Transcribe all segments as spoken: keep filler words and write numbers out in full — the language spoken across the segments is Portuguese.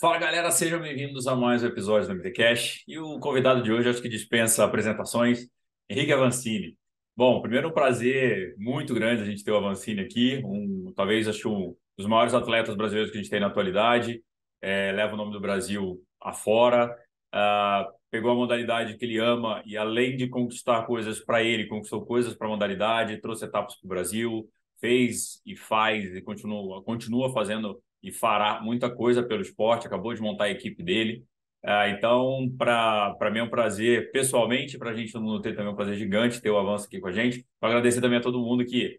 Fala galera, sejam bem-vindos a mais um episódio do MTCast. E o convidado de hoje, acho que dispensa apresentações, Henrique Avancini. Bom, primeiro um prazer muito grande a gente ter o Avancini aqui, um, talvez acho um dos maiores atletas brasileiros que a gente tem na atualidade, é, leva o nome do Brasil afora, ah, pegou a modalidade que ele ama e além de conquistar coisas para ele, conquistou coisas para a modalidade, trouxe etapas para o Brasil, fez e faz e continua, continua fazendo e fará muita coisa pelo esporte, acabou de montar a equipe dele. Ah, então, para mim é um prazer, pessoalmente, para a gente todo mundo ter também um prazer gigante ter o Avanço aqui com a gente. Para agradecer também a todo mundo que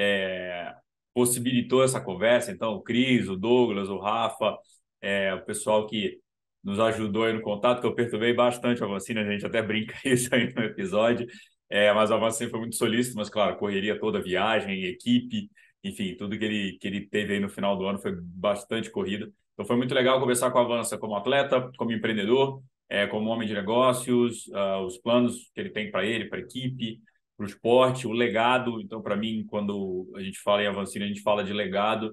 é, possibilitou essa conversa. Então, o Cris, o Douglas, o Rafa, é, o pessoal que nos ajudou aí no contato, que eu perturbei bastante o Avancini, a gente até brinca isso aí no episódio. É, mas o Avancini foi muito solícito, mas claro, correria toda, viagem, equipe, enfim, tudo que ele, que ele teve aí no final do ano foi bastante corrido. Então foi muito legal conversar com a Avança como atleta, como empreendedor, é, como homem de negócios, uh, os planos que ele tem para ele, para a equipe, para o esporte, o legado. Então, para mim, quando a gente fala em Avancini, a gente fala de legado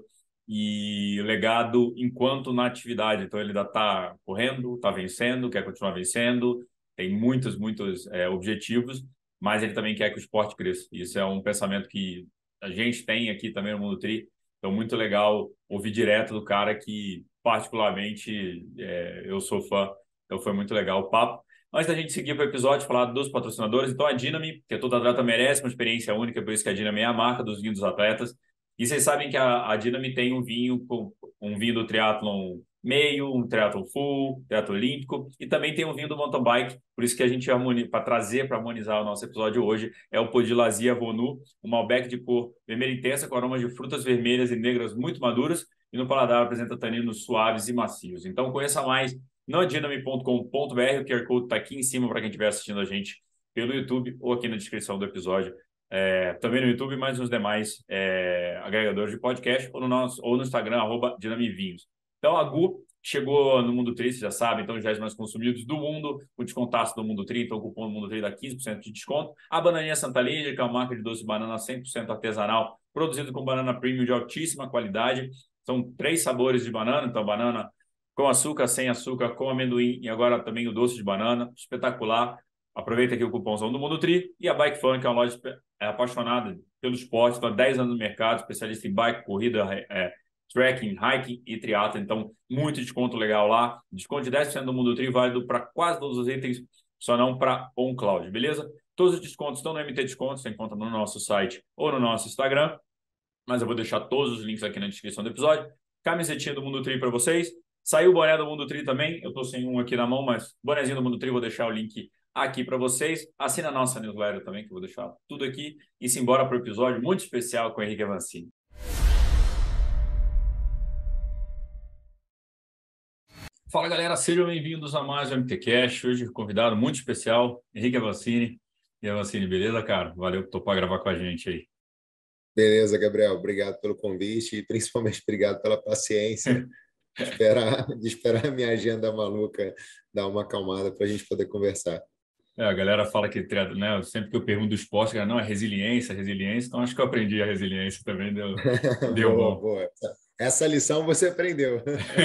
e legado enquanto na atividade. Então, ele ainda está correndo, está vencendo, quer continuar vencendo, tem muitos, muitos é, objetivos, mas ele também quer que o esporte cresça. Isso é um pensamento que a gente tem aqui também no Mundo Tri. Então, muito legal ouvir direto do cara que, particularmente, é, eu sou fã. Então, foi muito legal o papo. Antes da gente seguir para o episódio, falar dos patrocinadores, então a Dinami, que todo atleta merece uma experiência única, por isso que a Dinami é a marca dos vinhos dos atletas. E vocês sabem que a, a Dinami tem um vinho, com, um vinho do triatlon meio, um triatlon full, triatlon olímpico, e também tem um vinho do mountain bike, por isso que a gente, para trazer, para harmonizar o nosso episódio hoje, é o Podilazia Vonu, um Malbec de cor vermelha intensa, com aromas de frutas vermelhas e negras muito maduras, e no paladar apresenta taninos suaves e macios. Então conheça mais no dinami ponto com ponto br, o Q R Code está aqui em cima para quem estiver assistindo a gente pelo YouTube ou aqui na descrição do episódio. É, também no YouTube, mas nos demais é, agregadores de podcast ou no, nosso, ou no Instagram, arroba Dinamivinhos. Então, a Gu chegou no Mundo Tri, vocês já sabem, então já é mais consumidos do mundo, o descontaço do Mundo Tri, então o cupom do Mundo Tri dá quinze por cento de desconto. A Bananinha Santa Lídia, que é uma marca de doce de banana cem por cento artesanal, produzido com banana premium de altíssima qualidade. São três sabores de banana, então banana com açúcar, sem açúcar, com amendoim e agora também o doce de banana, espetacular. Aproveita aqui o cupomzão do Mundo Tri e a Bike Fun, que é uma loja é, apaixonada pelo esporte, está há dez anos no mercado, especialista em bike, corrida, é, trekking, hiking e triatlo, então muito desconto legal lá, desconto de dez por cento do Mundo Tri, válido para quase todos os itens, só não para OnCloud, beleza? Todos os descontos estão no M T Descontos, você encontra no nosso site ou no nosso Instagram, mas eu vou deixar todos os links aqui na descrição do episódio. Camisetinha do Mundo Tri para vocês. Saiu o boné do Mundo Tri também, eu estou sem um aqui na mão, mas bonézinho do Mundo Tri, vou deixar o link aqui para vocês. Assina a nossa newsletter também, que eu vou deixar tudo aqui. E se embora para o episódio muito especial com o Henrique Avancini. Fala galera, sejam bem-vindos a mais um MTCast. Hoje convidado muito especial, Henrique Avancini. E Avancini, beleza, cara? Valeu por topar gravar com a gente aí. Beleza, Gabriel. Obrigado pelo convite e principalmente obrigado pela paciência de esperar, de esperar a minha agenda maluca dar uma acalmada para a gente poder conversar. É, a galera fala que, né, sempre que eu pergunto do esporte, a galera, não, é resiliência, resiliência. Então, acho que eu aprendi a resiliência também, deu, deu Boa, bom. boa. Essa lição você aprendeu.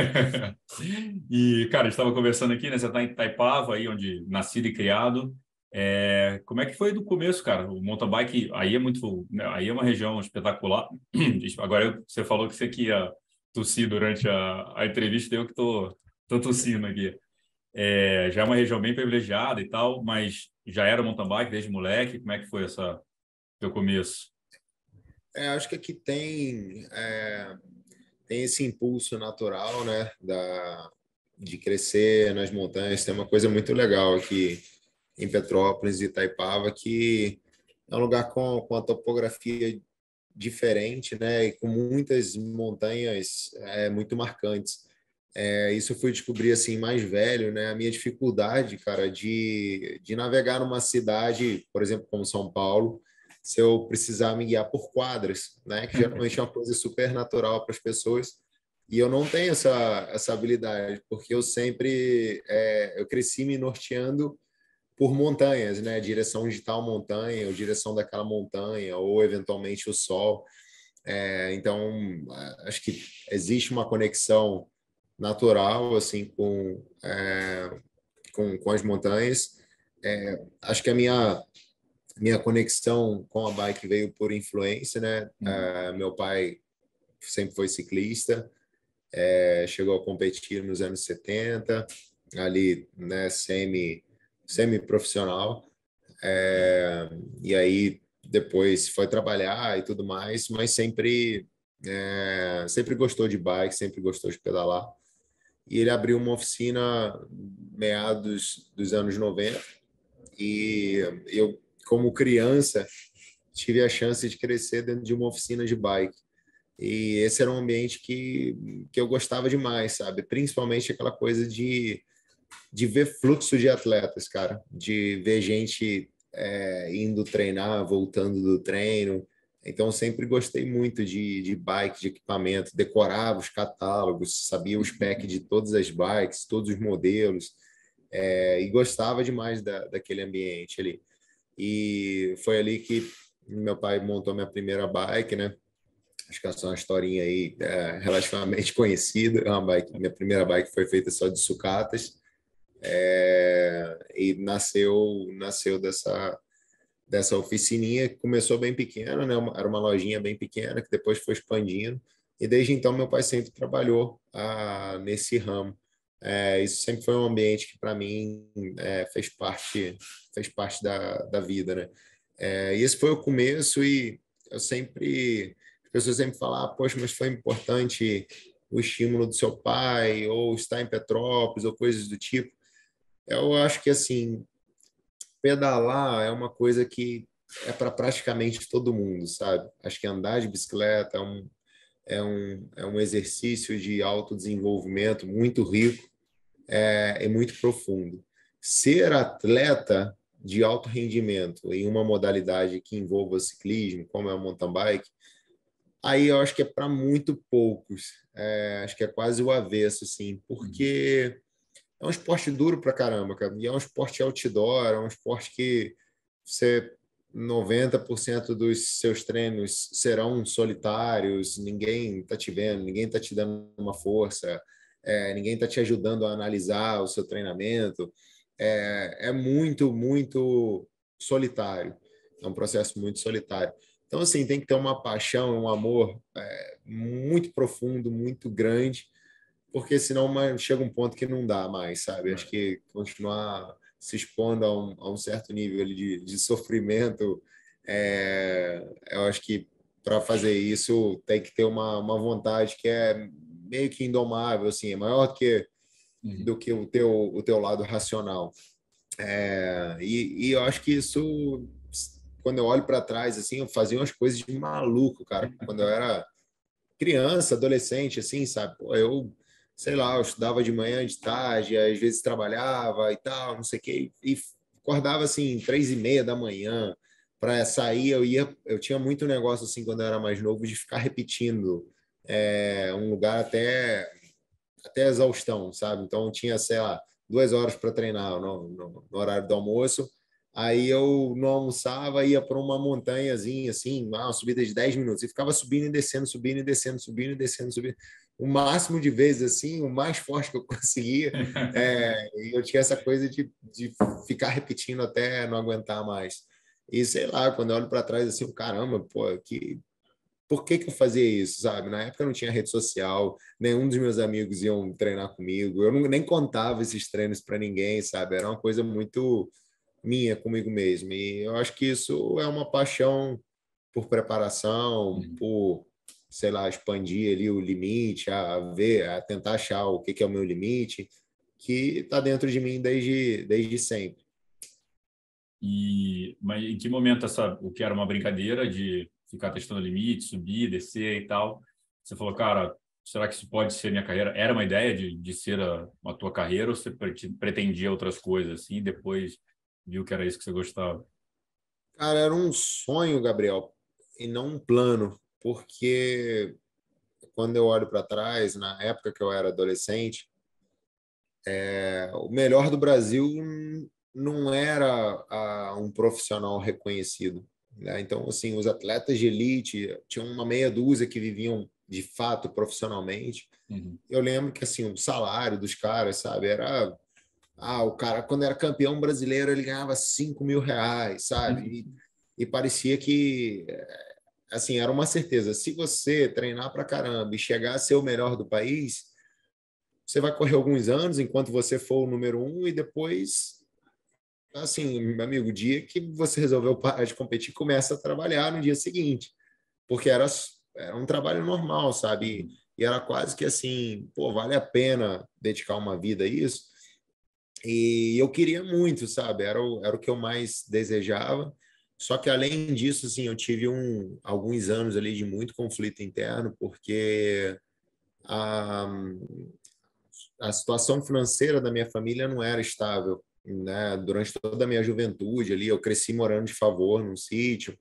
E, cara, a gente estava conversando aqui, né? Você está em Itaipava, aí onde nascido e criado. É, como é que foi do começo, cara? O mountain bike aí é muito, né, aí é uma região espetacular. Agora eu- você falou que você que ia tossir durante a, a entrevista, eu que tô, tô tossindo aqui. É, já é uma região bem privilegiada e tal, mas já era mountain bike desde moleque. Como é que foi essa teu começo? É, acho que aqui tem, é, tem esse impulso natural, né, da, de crescer nas montanhas. Tem uma coisa muito legal aqui em Petrópolis e Itaipava, que é um lugar com, com a topografia diferente, né, e com muitas montanhas é, muito marcantes. É, isso eu fui descobrir assim mais velho, né? A minha dificuldade, cara, de, de navegar numa cidade, por exemplo, como São Paulo, se eu precisar me guiar por quadras, né? Que geralmente é uma coisa super natural para as pessoas. E eu não tenho essa, essa habilidade, porque eu sempre é, eu cresci me norteando por montanhas, né? Direção de tal montanha, ou direção daquela montanha, ou eventualmente o sol. É, então, acho que existe uma conexão natural, assim, com, é, com, com as montanhas. É, acho que a minha, minha conexão com a bike veio por influência, né? Uhum. É, meu pai sempre foi ciclista, é, chegou a competir nos anos setenta, ali, né, semi, semi-profissional. É, e aí depois foi trabalhar e tudo mais, mas sempre é, sempre gostou de bike, sempre gostou de pedalar. E ele abriu uma oficina meados dos anos noventa e eu, como criança, tive a chance de crescer dentro de uma oficina de bike. E esse era um ambiente que, que eu gostava demais, sabe? Principalmente aquela coisa de de ver fluxo de atletas, cara, de ver gente é, indo treinar, voltando do treino. Então, eu sempre gostei muito de, de bike, de equipamento, decorava os catálogos, sabia os packs de todas as bikes, todos os modelos, é, e gostava demais da, daquele ambiente ali. E foi ali que meu pai montou minha primeira bike, né? Acho que essa é uma historinha aí é, relativamente conhecida. É uma bike, minha primeira bike foi feita só de sucatas. É, e nasceu nasceu dessa dessa oficininha que começou bem pequena, né? Era uma lojinha bem pequena que depois foi expandindo e desde então meu pai sempre trabalhou ah, nesse ramo. É, isso sempre foi um ambiente que para mim é, fez parte fez parte da, da vida, né? É, e esse foi o começo e eu sempre as pessoas sempre falam, ah, poxa, mas foi importante o estímulo do seu pai ou estar em Petrópolis ou coisas do tipo. Eu acho que assim, pedalar é uma coisa que é para praticamente todo mundo, sabe? Acho que andar de bicicleta é um, é um, é um exercício de autodesenvolvimento muito rico é, e muito profundo. Ser atleta de alto rendimento em uma modalidade que envolva ciclismo, como é o mountain bike, aí eu acho que é para muito poucos. É, acho que é quase o avesso, assim, porque é um esporte duro pra caramba, cara. E é um esporte outdoor, é um esporte que você noventa por cento dos seus treinos serão solitários, ninguém tá te vendo, ninguém tá te dando uma força, é, ninguém tá te ajudando a analisar o seu treinamento. É, é muito, muito solitário. É um processo muito solitário. Então, assim, tem que ter uma paixão, um amor é, muito profundo, muito grande porque senão uma, chega um ponto que não dá mais, sabe? Acho que continuar se expondo a um, a um certo nível de, de sofrimento, é, eu acho que para fazer isso tem que ter uma, uma vontade que é meio que indomável, assim, é maior do que, Uhum. do que o teu, o teu lado racional. É, e, e eu acho que isso, quando eu olho para trás, assim, eu fazia umas coisas de maluco, cara, quando eu era criança, adolescente, assim, sabe? Pô, eu, sei lá, eu estudava de manhã, de tarde, às vezes trabalhava e tal, não sei o quê, e acordava assim, três e meia da manhã para sair. Eu ia, eu tinha muito negócio assim quando eu era mais novo de ficar repetindo é, um lugar até até exaustão, sabe? Então tinha, sei lá, duas horas para treinar no, no, no horário do almoço. Aí eu não almoçava, ia para uma montanhazinha, assim, uma subida de dez minutos, e ficava subindo e descendo, subindo e descendo, subindo e descendo, subindo. O máximo de vezes, assim, o mais forte que eu conseguia. É, e eu tinha essa coisa de, de ficar repetindo até não aguentar mais. E sei lá, quando eu olho para trás, assim, caramba, pô, que, por que que eu fazia isso, sabe? Na época não tinha rede social, nenhum dos meus amigos iam treinar comigo, eu não, nem contava esses treinos para ninguém, sabe? Era uma coisa muito minha comigo mesmo. E eu acho que isso é uma paixão por preparação, Uhum. por, sei lá, expandir ali o limite, a ver, a tentar achar o que que é o meu limite, que está dentro de mim desde, desde sempre. E, mas em que momento essa, o que era uma brincadeira de ficar testando limite, subir, descer e tal, você falou, cara, será que isso pode ser minha carreira? Era uma ideia de, de ser a, a tua carreira ou você prete- pretendia outras coisas assim, e depois viu que era isso que você gostava? Cara, era um sonho, Gabriel, e não um plano, porque quando eu olho para trás, na época que eu era adolescente, é, o melhor do Brasil não era ah, um profissional reconhecido. né? Então, assim, os atletas de elite, tinha uma meia dúzia que viviam de fato profissionalmente. Uhum. Eu lembro que, assim, o salário dos caras, sabe, era... Ah, o cara, quando era campeão brasileiro, ele ganhava cinco mil reais, sabe? E, e parecia que, assim, era uma certeza. Se você treinar pra caramba e chegar a ser o melhor do país, você vai correr alguns anos enquanto você for o número um e depois, assim, meu amigo, o dia que você resolveu parar de competir, começa a trabalhar no dia seguinte, porque era, era um trabalho normal, sabe? Uhum. E era quase que assim, pô, vale a pena dedicar uma vida a isso? E eu queria muito, sabe? Era o, era o que eu mais desejava. Só que além disso, assim, eu tive um, alguns anos ali de muito conflito interno, porque a, a situação financeira da minha família não era estável, né? Durante toda a minha juventude ali, eu cresci morando de favor num sítio.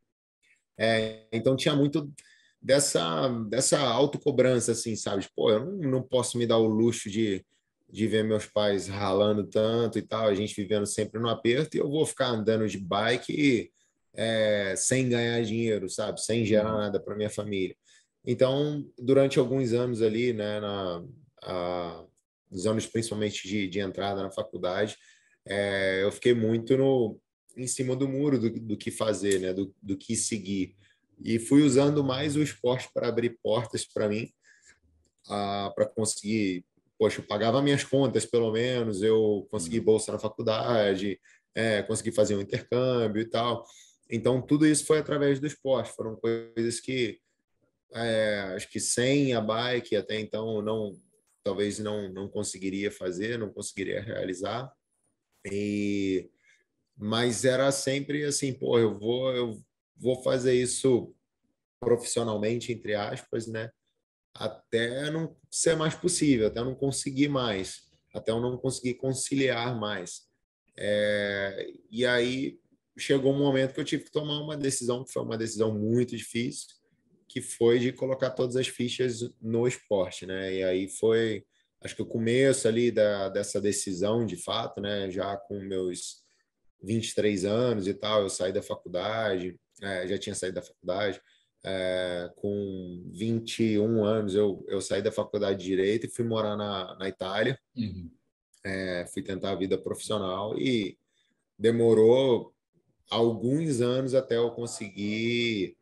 É, então tinha muito dessa dessa autocobrança, assim, sabe? Pô, eu não, não posso me dar o luxo de, de ver meus pais ralando tanto e tal, a gente vivendo sempre no aperto, e eu vou ficar andando de bike é, sem ganhar dinheiro, sabe? Sem gerar Uhum. nada para minha família. Então, durante alguns anos ali, né, na, a, nos anos principalmente de, de entrada na faculdade, é, eu fiquei muito no, em cima do muro do, do que fazer, né, do, do que seguir. E fui usando mais o esporte para abrir portas para mim, ah, para conseguir. Poxa, eu pagava minhas contas, pelo menos, eu consegui Uhum. bolsa na faculdade, é, consegui fazer um intercâmbio e tal. Então, tudo isso foi através do esporte. Foram coisas que, é, acho que sem a bike, até então, não, talvez não, não conseguiria fazer, não conseguiria realizar. E mas era sempre assim, pô, eu vou eu vou fazer isso profissionalmente, entre aspas, né? Até não ser mais possível, até eu não conseguir mais, até eu não conseguir conciliar mais. É, e aí chegou um momento que eu tive que tomar uma decisão, que foi uma decisão muito difícil, que foi de colocar todas as fichas no esporte, né? E aí foi, acho que o começo ali da, dessa decisão, de fato, né? Já com meus vinte e três anos e tal, eu saí da faculdade, é, já tinha saído da faculdade. É, com vinte e um anos, eu, eu saí da faculdade de Direito e fui morar na, na Itália. Uhum. É, fui tentar a vida profissional e demorou alguns anos até eu conseguir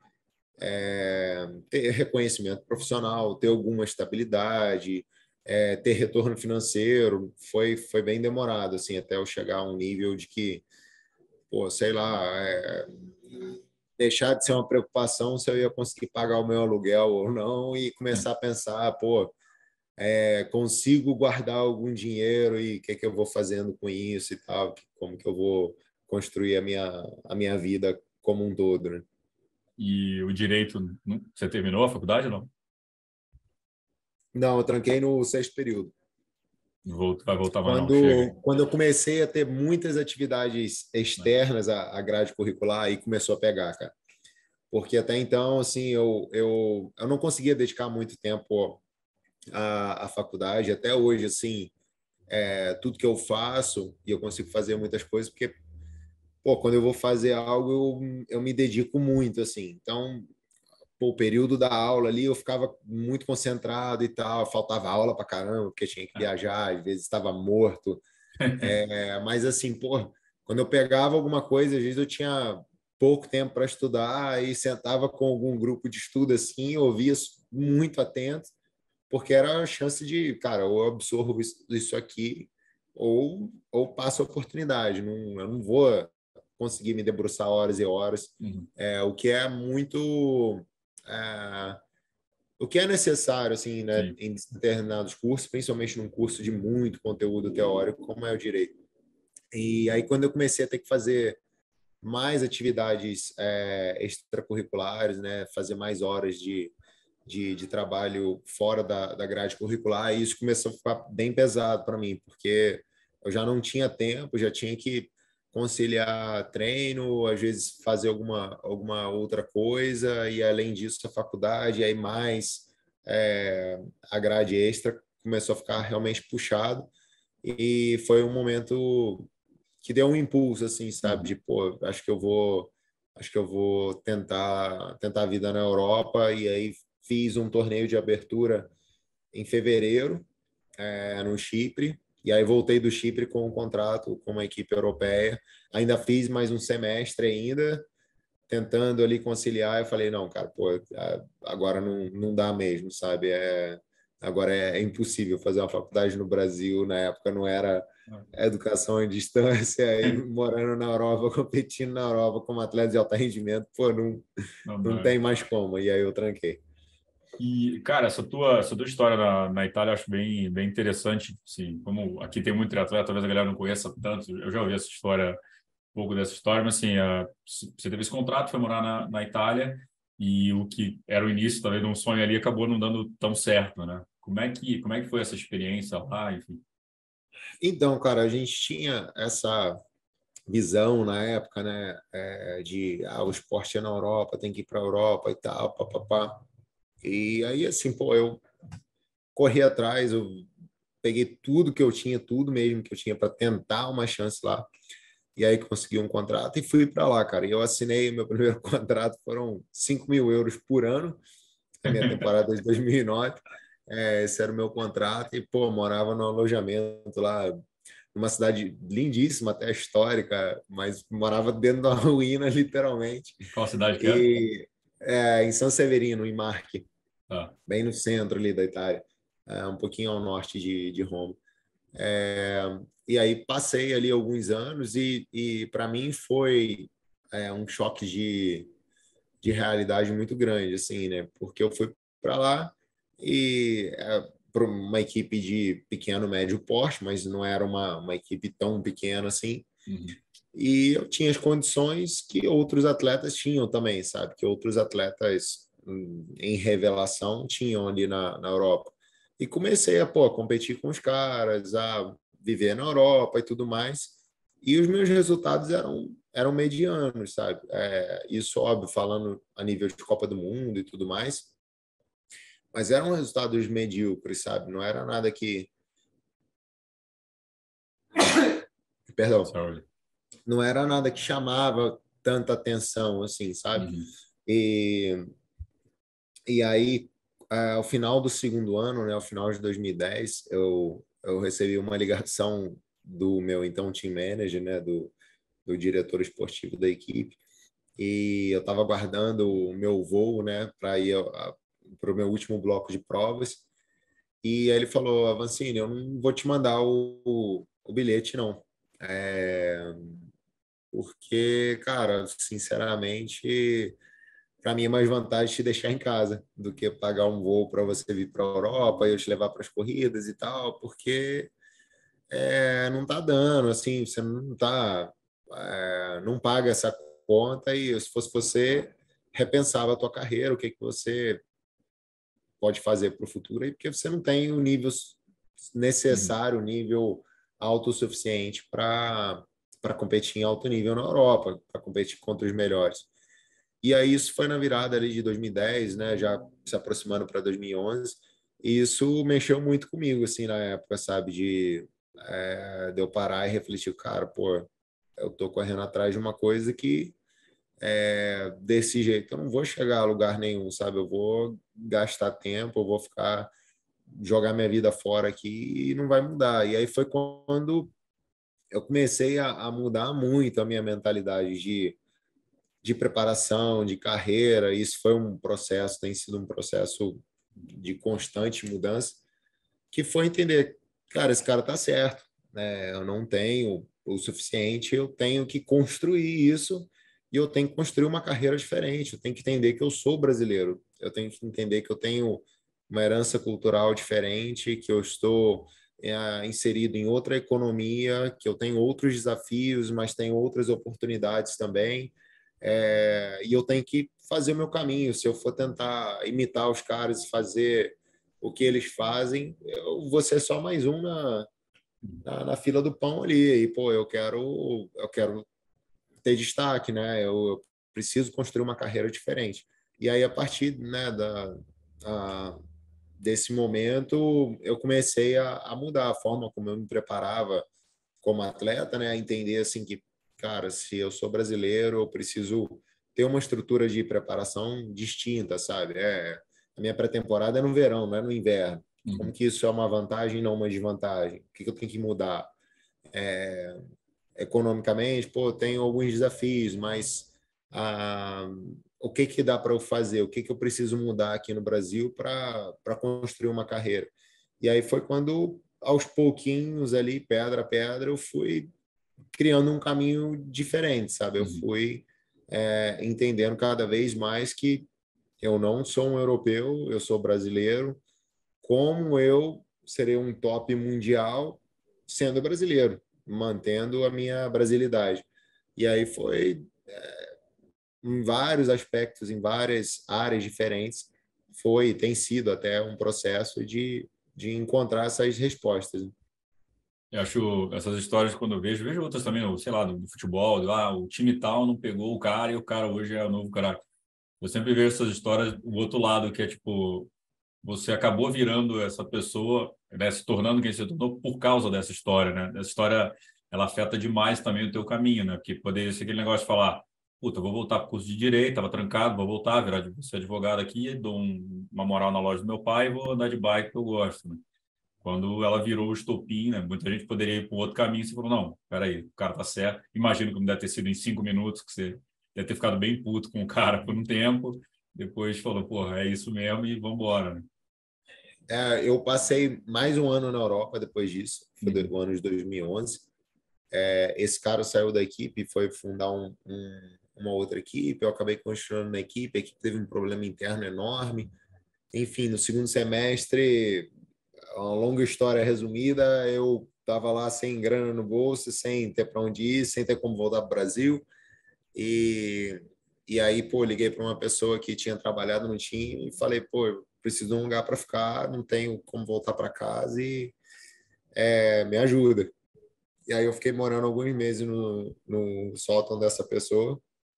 é, ter reconhecimento profissional, ter alguma estabilidade, é, ter retorno financeiro. Foi, foi bem demorado, assim, até eu chegar a um nível de que, pô, sei lá, é, deixar de ser uma preocupação se eu ia conseguir pagar o meu aluguel ou não e começar a pensar, pô, é, consigo guardar algum dinheiro e o que, é que eu vou fazendo com isso e tal, como que eu vou construir a minha, a minha vida como um todo, né? E o direito, não- você terminou a faculdade ou não? Não, eu tranquei no sexto período. Volta- Vai voltar, mas não, chega. Quando, quando eu comecei a ter muitas atividades externas à, à grade curricular, aí começou a pegar, cara. Porque até então, assim, eu, eu, eu não conseguia dedicar muito tempo à, à faculdade. Até hoje, assim, é, tudo que eu faço, e eu consigo fazer muitas coisas, porque, pô, quando eu vou fazer algo, eu, eu me dedico muito, assim. Então, pô, o período da aula ali, eu ficava muito concentrado e tal, faltava aula pra caramba, porque tinha que viajar, às vezes estava morto. É, mas, assim, pô, quando eu pegava alguma coisa, às vezes eu tinha pouco tempo para estudar e sentava com algum grupo de estudo, assim, ouvia muito atento, porque era a chance de, cara, ou eu absorvo isso, isso aqui ou, ou passo a oportunidade. Não, eu não vou conseguir me debruçar horas e horas, Uhum. é, o que é muito... É, o que é necessário, assim, né, Sim. em determinados cursos, principalmente num curso de muito conteúdo teórico, como é o direito. E aí, quando eu comecei a ter que fazer mais atividades é, extracurriculares, né, fazer mais horas de, de, de trabalho fora da, da grade curricular, e isso começou a ficar bem pesado para mim, porque eu já não tinha tempo, já tinha que conciliar treino, às vezes fazer alguma, alguma outra coisa, e além disso, a faculdade, e aí mais é, a grade extra começou a ficar realmente puxado, e foi um momento que deu um impulso, assim, sabe? Uhum. De, pô, acho que eu vou acho que eu vou tentar tentar a vida na Europa. E aí fiz um torneio de abertura em fevereiro, é, no Chipre. E aí voltei do Chipre com um contrato com uma equipe europeia. Ainda fiz mais um semestre ainda, tentando ali conciliar. Eu falei, não, cara, pô, agora não, não dá mesmo, sabe? É, agora é, é impossível fazer uma faculdade no Brasil. Na época não era educação à distância, aí morando na Europa, competindo na Europa como atleta de alto rendimento, pô, não, Não não dá. tem mais como. E aí eu tranquei. E, cara, essa tua, essa tua história na, na Itália eu acho bem, bem interessante. Assim, como aqui tem muito triatleta, talvez a galera não conheça tanto. Eu já ouvi essa história, um pouco dessa história, mas assim, a, você teve esse contrato, foi morar na, na Itália e o que era o início, talvez, de um sonho ali acabou não dando tão certo, né? Como é que, como é que foi essa experiência lá, enfim? Então, cara, a gente tinha essa visão na época, né, é, de ah, o esporte é na Europa, tem que ir para a Europa e tal, papapá. E aí, assim, pô, eu corri atrás, eu peguei tudo que eu tinha, tudo mesmo que eu tinha para tentar uma chance lá. E aí consegui um contrato e fui para lá, cara. E eu assinei meu primeiro contrato, foram cinco mil euros por ano, a minha temporada de dois mil e nove. É, esse era o meu contrato e, pô, morava no alojamento lá, numa cidade lindíssima, até histórica, mas morava dentro da ruína, literalmente. Qual cidade que é? E é, em San Severino, em Marche, Tá. bem no centro ali da Itália, é, um pouquinho ao norte de, de Roma. É, e aí passei ali alguns anos e, e para mim foi é, um choque de, de realidade muito grande, assim, né? Porque eu fui para lá e é, para uma equipe de pequeno, médio porte, mas não era uma, uma equipe tão pequena assim. Uhum. E eu tinha as condições que outros atletas tinham também, sabe? Que outros atletas hum, em revelação tinham ali na, na Europa. E comecei a, pô, competir com os caras, a viver na Europa e tudo mais. E os meus resultados eram, eram medianos, sabe? É, isso, óbvio, falando a nível de Copa do Mundo e tudo mais. Mas eram resultados medíocres, sabe? Não era nada que. Perdão. Sorry. Não era nada que chamava tanta atenção, assim, sabe? Uhum. E, e aí, é, ao final do segundo ano, né, ao final de dois mil e dez, eu, eu recebi uma ligação do meu então team manager, né, do, do diretor esportivo da equipe, e eu estava aguardando o meu voo, né, para ir para o meu último bloco de provas. E aí ele falou, Avancini, eu não vou te mandar o, o, o bilhete, não. É, porque, cara, sinceramente, para mim é mais vantagem te deixar em casa do que pagar um voo para você vir para a Europa e eu te levar para as corridas e tal, porque é, não tá dando, assim, você não tá, é, não paga essa conta e se fosse você, repensava a tua carreira, o que que você pode fazer para o futuro aí, porque você não tem o nível Uhum. necessário, o nível autossuficiente para para competir em alto nível na Europa, para competir contra os melhores. E aí isso foi na virada ali de dois mil e dez, né, já se aproximando para dois mil e onze, e isso mexeu muito comigo, assim, na época, sabe, de, é, de eu parar e refletir, cara, pô, eu tô correndo atrás de uma coisa que é, desse jeito eu não vou chegar a lugar nenhum, sabe, eu vou gastar tempo, eu vou ficar, jogar minha vida fora aqui e não vai mudar. E aí foi quando eu comecei a, a mudar muito a minha mentalidade de de preparação, de carreira. Isso foi um processo, tem sido um processo de constante mudança, que foi entender, cara, esse cara tá certo, né? Eu não tenho o suficiente, eu tenho que construir isso e eu tenho que construir uma carreira diferente. Eu tenho que entender que eu sou brasileiro, eu tenho que entender que eu tenho uma herança cultural diferente, que eu estou é, inserido em outra economia, que eu tenho outros desafios, mas tenho outras oportunidades também. É, e eu tenho que fazer o meu caminho. Se eu for tentar imitar os caras e fazer o que eles fazem, eu vou ser só mais um na, na, na fila do pão ali. E, pô, eu quero, eu quero ter destaque, né? Eu, eu preciso construir uma carreira diferente. E aí, a partir, né, da, a, desse momento, eu comecei a, a mudar a forma como eu me preparava como atleta, né? A entender, assim, que, cara, se eu sou brasileiro, eu preciso ter uma estrutura de preparação distinta, sabe? É, a minha pré-temporada é no verão, não é no inverno. Como Uhum. que isso é uma vantagem e não uma desvantagem? O que, que eu tenho que mudar? É, economicamente, pô, tenho alguns desafios, mas ah, o que que dá para eu fazer? O que que eu preciso mudar aqui no Brasil para para construir uma carreira? E aí foi quando, aos pouquinhos ali, pedra a pedra, eu fui criando um caminho diferente, sabe? Eu Uhum. fui é, entendendo cada vez mais que eu não sou um europeu, eu sou brasileiro. Como eu serei um top mundial sendo brasileiro, mantendo a minha brasilidade? E aí foi em vários aspectos, em várias áreas diferentes, foi, tem sido até um processo de, de encontrar essas respostas. Eu acho essas histórias, quando eu vejo, vejo outras também, sei lá, do, do futebol, do, ah, o time tal não pegou o cara e o cara hoje é o novo cara. Eu sempre vejo essas histórias, o outro lado, que é tipo, você acabou virando essa pessoa, né, se tornando quem se tornou por causa dessa história, né? Essa história, ela afeta demais também o teu caminho, né? Porque poderia ser aquele negócio de falar, puta, eu vou voltar para o curso de direito, estava trancado, vou voltar, virar de ser advogado aqui, dou um, uma moral na loja do meu pai e vou andar de bike que eu gosto, né? Quando ela virou o estopim, né? Muita gente poderia ir para outro caminho. Você falou, não, peraí, o cara tá certo. Imagino que não deve ter sido em cinco minutos, que você deve ter ficado bem puto com o cara por um tempo. Depois falou, porra, é isso mesmo e vamos embora, né? É, eu passei mais um ano na Europa depois disso, foi Uhum. o ano de dois mil e onze. É, esse cara saiu da equipe, foi fundar um, um, uma outra equipe, eu acabei continuando na equipe, a equipe teve um problema interno enorme. Enfim, no segundo semestre, uma longa história resumida, eu estava lá sem grana no bolso, sem ter para onde ir, sem ter como voltar para o Brasil. E, e aí, pô, liguei para uma pessoa que tinha trabalhado no time e falei, pô, eu preciso de um lugar para ficar, não tenho como voltar para casa e é, me ajuda. E aí eu fiquei morando alguns meses no, no sótão dessa pessoa.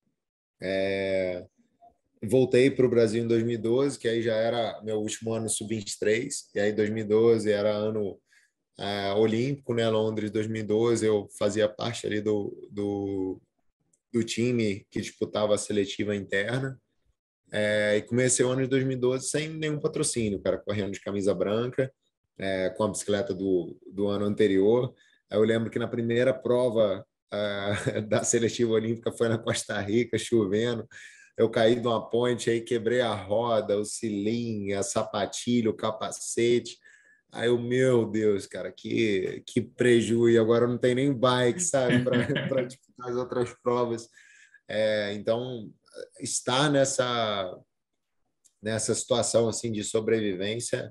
Voltei para o Brasil em dois mil e doze, que aí já era meu último ano sub vinte e três, e aí dois mil e doze era ano é, olímpico, né? Londres dois mil e doze, eu fazia parte ali do, do, do time que disputava a seletiva interna. É, e comecei o ano de dois mil e doze sem nenhum patrocínio, cara, correndo de camisa branca, é, com a bicicleta do, do ano anterior. Aí eu lembro que na primeira prova é, da seletiva olímpica foi na Costa Rica, chovendo. Eu caí de uma ponte, aí quebrei a roda, o cilinho, a sapatilha, o capacete. Aí eu, meu Deus, cara, que, que prejuízo. E agora não tem nem bike, sabe, para disputar as outras provas. É, então, estar nessa, nessa situação assim de sobrevivência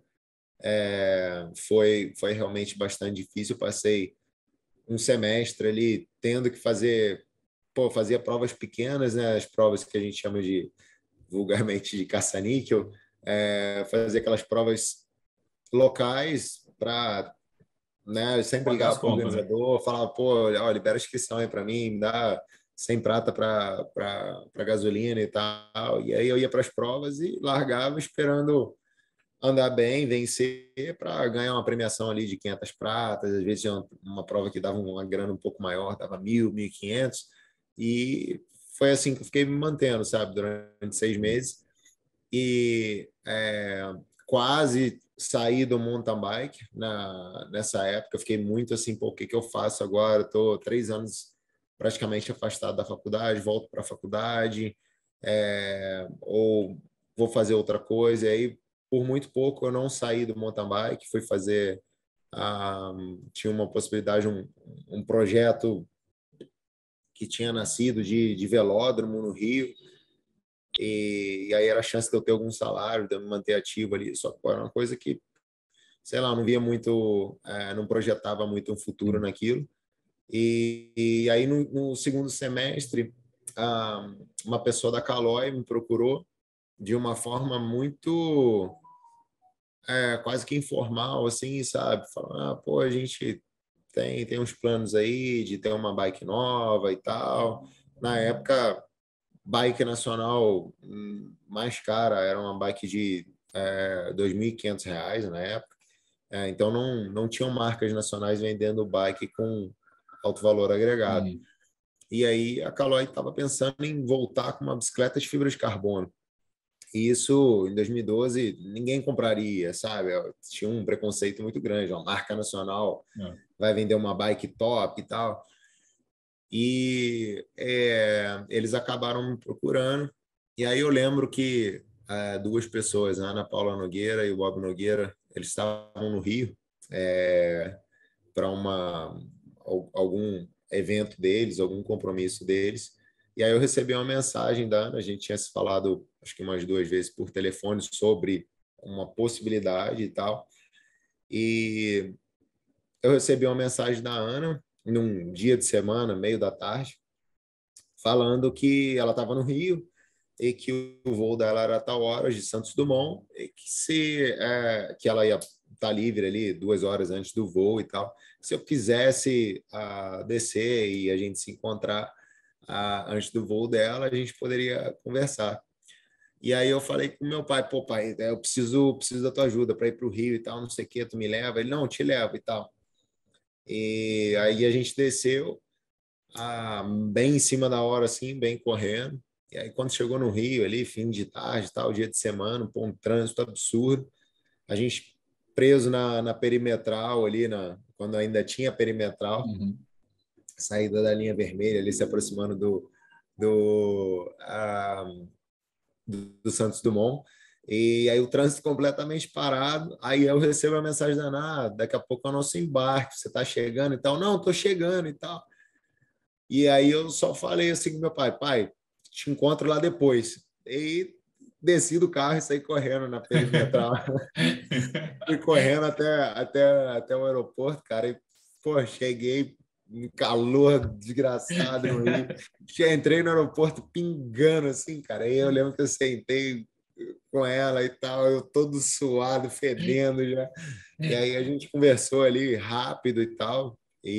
é, foi, foi realmente bastante difícil. Passei um semestre ali tendo que fazer, pô, fazia provas pequenas, né, as provas que a gente chama de vulgarmente de caça-níquel, é, fazer aquelas provas locais para, né, eu sempre Pagar as ligava para o contas, né? organizador, falava, pô, ó, libera a inscrição aí para mim, me dá cem prata para gasolina e tal. E aí eu ia para as provas e largava esperando andar bem, vencer para ganhar uma premiação ali de quinhentas pratas, às vezes tinha uma, uma prova que dava uma grana um pouco maior, dava mil, mil e quinhentos, e foi assim que eu fiquei me mantendo, sabe, durante seis meses, e é, quase saí do mountain bike na, nessa época, eu fiquei muito assim, pô, o que, que eu faço agora? Estou três anos praticamente afastado da faculdade, volto para a faculdade, é, ou vou fazer outra coisa, e aí por muito pouco eu não saí do mountain bike, fui fazer, ah, tinha uma possibilidade, um, um projeto que tinha nascido de, de velódromo no Rio, e, e aí era a chance de eu ter algum salário, de eu me manter ativo ali, só que era uma coisa que, sei lá, não via muito, é, não projetava muito um futuro Uhum. naquilo. E, e aí no, no segundo semestre, ah, uma pessoa da Caloi me procurou de uma forma muito é, quase que informal, assim, sabe? Falando, ah, pô, a gente tem, tem uns planos aí de ter uma bike nova e tal. Na época, bike nacional hum, mais cara era uma bike de é, dois mil e quinhentos reais na época. É, então, não, não tinham marcas nacionais vendendo bike com alto valor agregado. Uhum. E aí a Caloi estava pensando em voltar com uma bicicleta de fibra de carbono. E isso, em dois mil e doze, ninguém compraria, sabe? Tinha um preconceito muito grande. Uma marca nacional É. vai vender uma bike top e tal. E é, eles acabaram me procurando. E aí eu lembro que é, duas pessoas, a Ana Paula Nogueira e o Bob Nogueira, eles estavam no Rio é, para uma algum evento deles, algum compromisso deles. E aí eu recebi uma mensagem da Ana, a gente tinha se falado acho que umas duas vezes por telefone sobre uma possibilidade e tal. E eu recebi uma mensagem da Ana num dia de semana, meio da tarde, falando que ela estava no Rio e que o voo dela era a tal hora de Santos Dumont e que se é, que ela ia estar livre ali duas horas antes do voo e tal. Se eu quisesse uh, descer e a gente se encontrar uh, antes do voo dela, a gente poderia conversar. E aí eu falei com meu pai, pô, pai, eu preciso, preciso da tua ajuda para ir para o Rio e tal, não sei o que, tu me leva? Ele, não, te levo e tal. E aí a gente desceu, ah, bem em cima da hora, assim, bem correndo. E aí, quando chegou no Rio, ali, fim de tarde, tal, dia de semana, pô, um trânsito absurdo. A gente preso na, na perimetral, ali, na, quando ainda tinha perimetral, Uhum. saída da linha vermelha, ali, se aproximando do, do, ah, do, do Santos Dumont. E aí o trânsito completamente parado. Aí eu recebo a mensagem da Ana, ah, daqui a pouco é o nosso embarque, você está chegando e tal. Não, estou chegando e tal. E aí eu só falei assim com meu pai, pai, te encontro lá depois. E desci do carro e saí correndo na perimetral. Fui correndo até, até, até o aeroporto, cara, e, pô, cheguei um calor desgraçado no Rio. Já entrei no aeroporto pingando, assim, cara. Aí eu lembro que eu sentei com ela e tal, eu todo suado, fedendo já. E aí a gente conversou ali rápido e tal.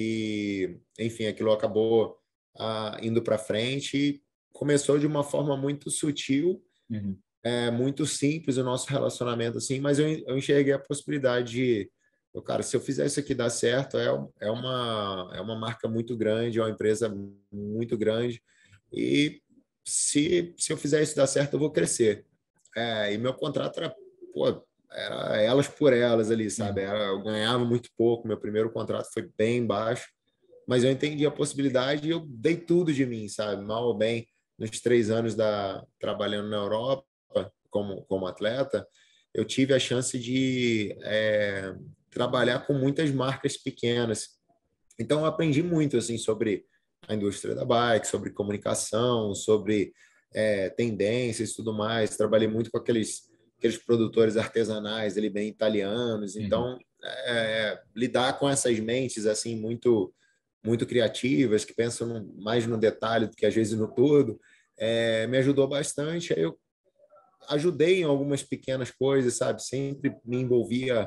E, enfim, aquilo acabou ah, indo para frente e começou de uma forma muito sutil, Uhum. é muito simples o nosso relacionamento, assim, mas eu, eu enxerguei a possibilidade de, eu, cara, se eu fizer isso aqui dar certo, é, é, uma, é uma marca muito grande, é uma empresa muito grande, e se, se eu fizer isso dar certo, eu vou crescer. É, e meu contrato era, pô, era elas por elas ali, sabe? Uhum. Era, eu ganhava muito pouco, meu primeiro contrato foi bem baixo, mas eu entendi a possibilidade e eu dei tudo de mim, sabe? Mal ou bem, nos três anos da, trabalhando na Europa como, como atleta, eu tive a chance de é, trabalhar com muitas marcas pequenas. Então, eu aprendi muito assim sobre a indústria da bike, sobre comunicação, sobre é, tendências e tudo mais. Trabalhei muito com aqueles, aqueles produtores artesanais, ali bem italianos. Uhum. Então, é, lidar com essas mentes assim muito muito criativas, que pensam no, mais no detalhe do que às vezes no todo, é, me ajudou bastante. Aí eu ajudei em algumas pequenas coisas, sabe? Sempre me envolvia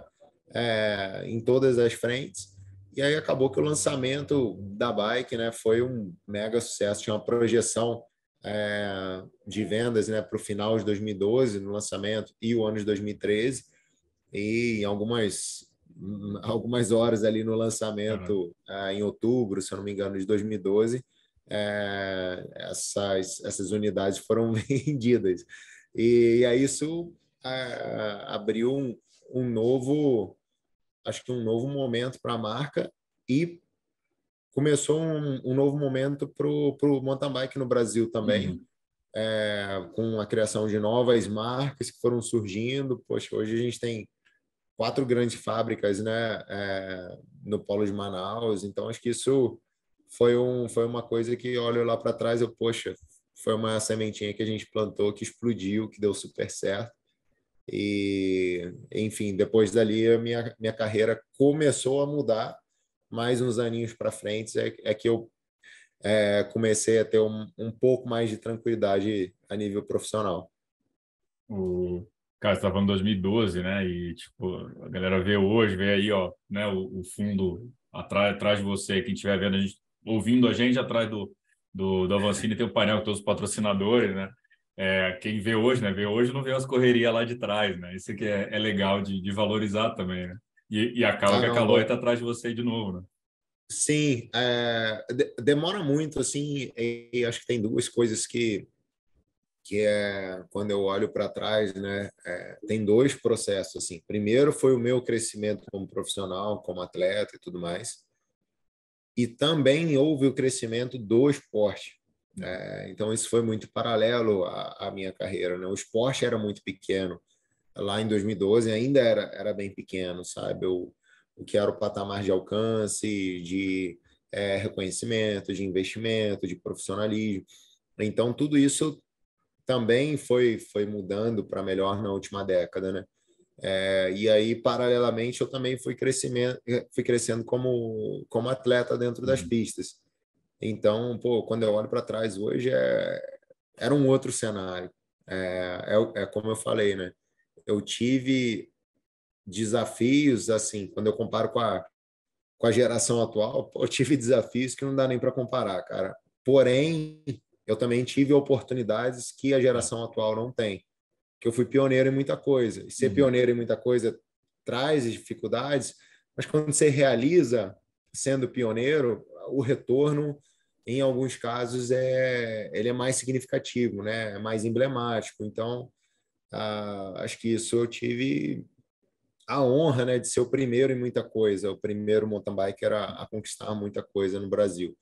é, em todas as frentes. E aí acabou que o lançamento da bike, né, foi um mega sucesso. Tinha uma projeção é, de vendas, né, para o final de dois mil e doze no lançamento e o ano de dois mil e treze. E em algumas algumas horas ali no Caramba. lançamento, é, em outubro, se eu não me engano, de dois mil e doze, é, essas, essas unidades foram vendidas. E, aí isso é, abriu um, um novo, acho que um novo momento para a marca e começou um, um novo momento para o mountain bike no Brasil também, Uhum. é, com a criação de novas marcas que foram surgindo. Poxa, hoje a gente tem quatro grandes fábricas, né, é, no polo de Manaus. Então, acho que isso foi, um, foi uma coisa que, olho lá para trás, eu, poxa, foi uma sementinha que a gente plantou, que explodiu, que deu super certo. E, enfim, depois dali, a minha, minha carreira começou a mudar. Mais uns aninhos para frente é, é que eu é, comecei a ter um, um pouco mais de tranquilidade a nível profissional. O... Cara, você tá falando dois mil e doze, né? E, tipo, a galera vê hoje, vê aí, ó, né? O, o fundo atrás, atrás de você, quem estiver vendo a gente, ouvindo a gente, atrás do, do, do Avancini tem o painel com todos os patrocinadores, né? É, quem vê hoje, né? Vê hoje não vê as correrias lá de trás, né? Isso que é, é legal de, de valorizar também, né? E, e acaba Ah, que a não, Caloi tá boa. atrás de você de novo, né? Sim, é, de- demora muito, assim, e, e acho que tem duas coisas que, que é, quando eu olho para trás, né, é, tem dois processos, assim. Primeiro foi o meu crescimento como profissional, como atleta e tudo mais, e também houve o crescimento do esporte. É, então, isso foi muito paralelo à, à minha carreira, né? O esporte era muito pequeno. Lá em dois mil e doze ainda era, era bem pequeno, sabe? O, o que era o patamar de alcance, de é, reconhecimento, de investimento, de profissionalismo. Então, tudo isso também foi, foi mudando para melhor na última década, né? É, e aí, paralelamente, eu também fui, crescimento, fui crescendo como, como atleta dentro das Uhum. pistas. Então, pô, quando eu olho para trás hoje, é, era um outro cenário. É, é, é como eu falei, né? Eu tive desafios, assim, quando eu comparo com a, com a geração atual, pô, eu tive desafios que não dá nem para comparar, cara. Porém, eu também tive oportunidades que a É. geração atual não tem, que eu fui pioneiro em muita coisa. E ser Uhum. pioneiro em muita coisa traz dificuldades, mas quando você realiza sendo pioneiro, o retorno em alguns casos é ele é mais significativo, né? É mais emblemático. Então, ah, acho que isso eu tive a honra, né, de ser o primeiro em muita coisa, o primeiro mountain biker a, a conquistar muita coisa no Brasil.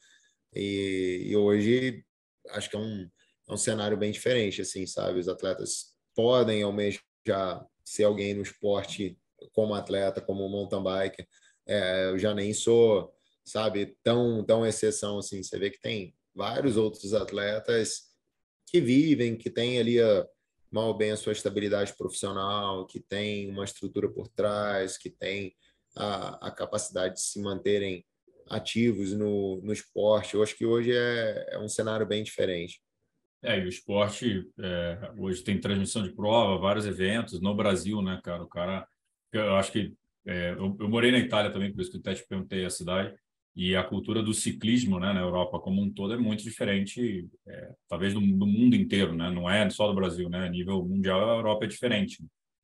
E, e hoje acho que é um, é um cenário bem diferente, assim, sabe? Os atletas podem almejar ser alguém no esporte como atleta, como mountain biker. É, eu já nem sou, sabe, tão, tão exceção assim. Você vê que tem vários outros atletas que vivem, que têm ali a, mal ou bem a sua estabilidade profissional, que tem uma estrutura por trás, que tem a, a capacidade de se manterem ativos no, no esporte. Eu acho que hoje é, é um cenário bem diferente. É, e o esporte é, hoje tem transmissão de prova, vários eventos no Brasil, né, cara? O cara, eu acho que é, eu, eu morei na Itália também, por isso que eu até te perguntei a cidade. E a cultura do ciclismo, né, na Europa como um todo é muito diferente, é, talvez do, do mundo inteiro, né? Não é só do Brasil, né? A nível mundial, a Europa é diferente.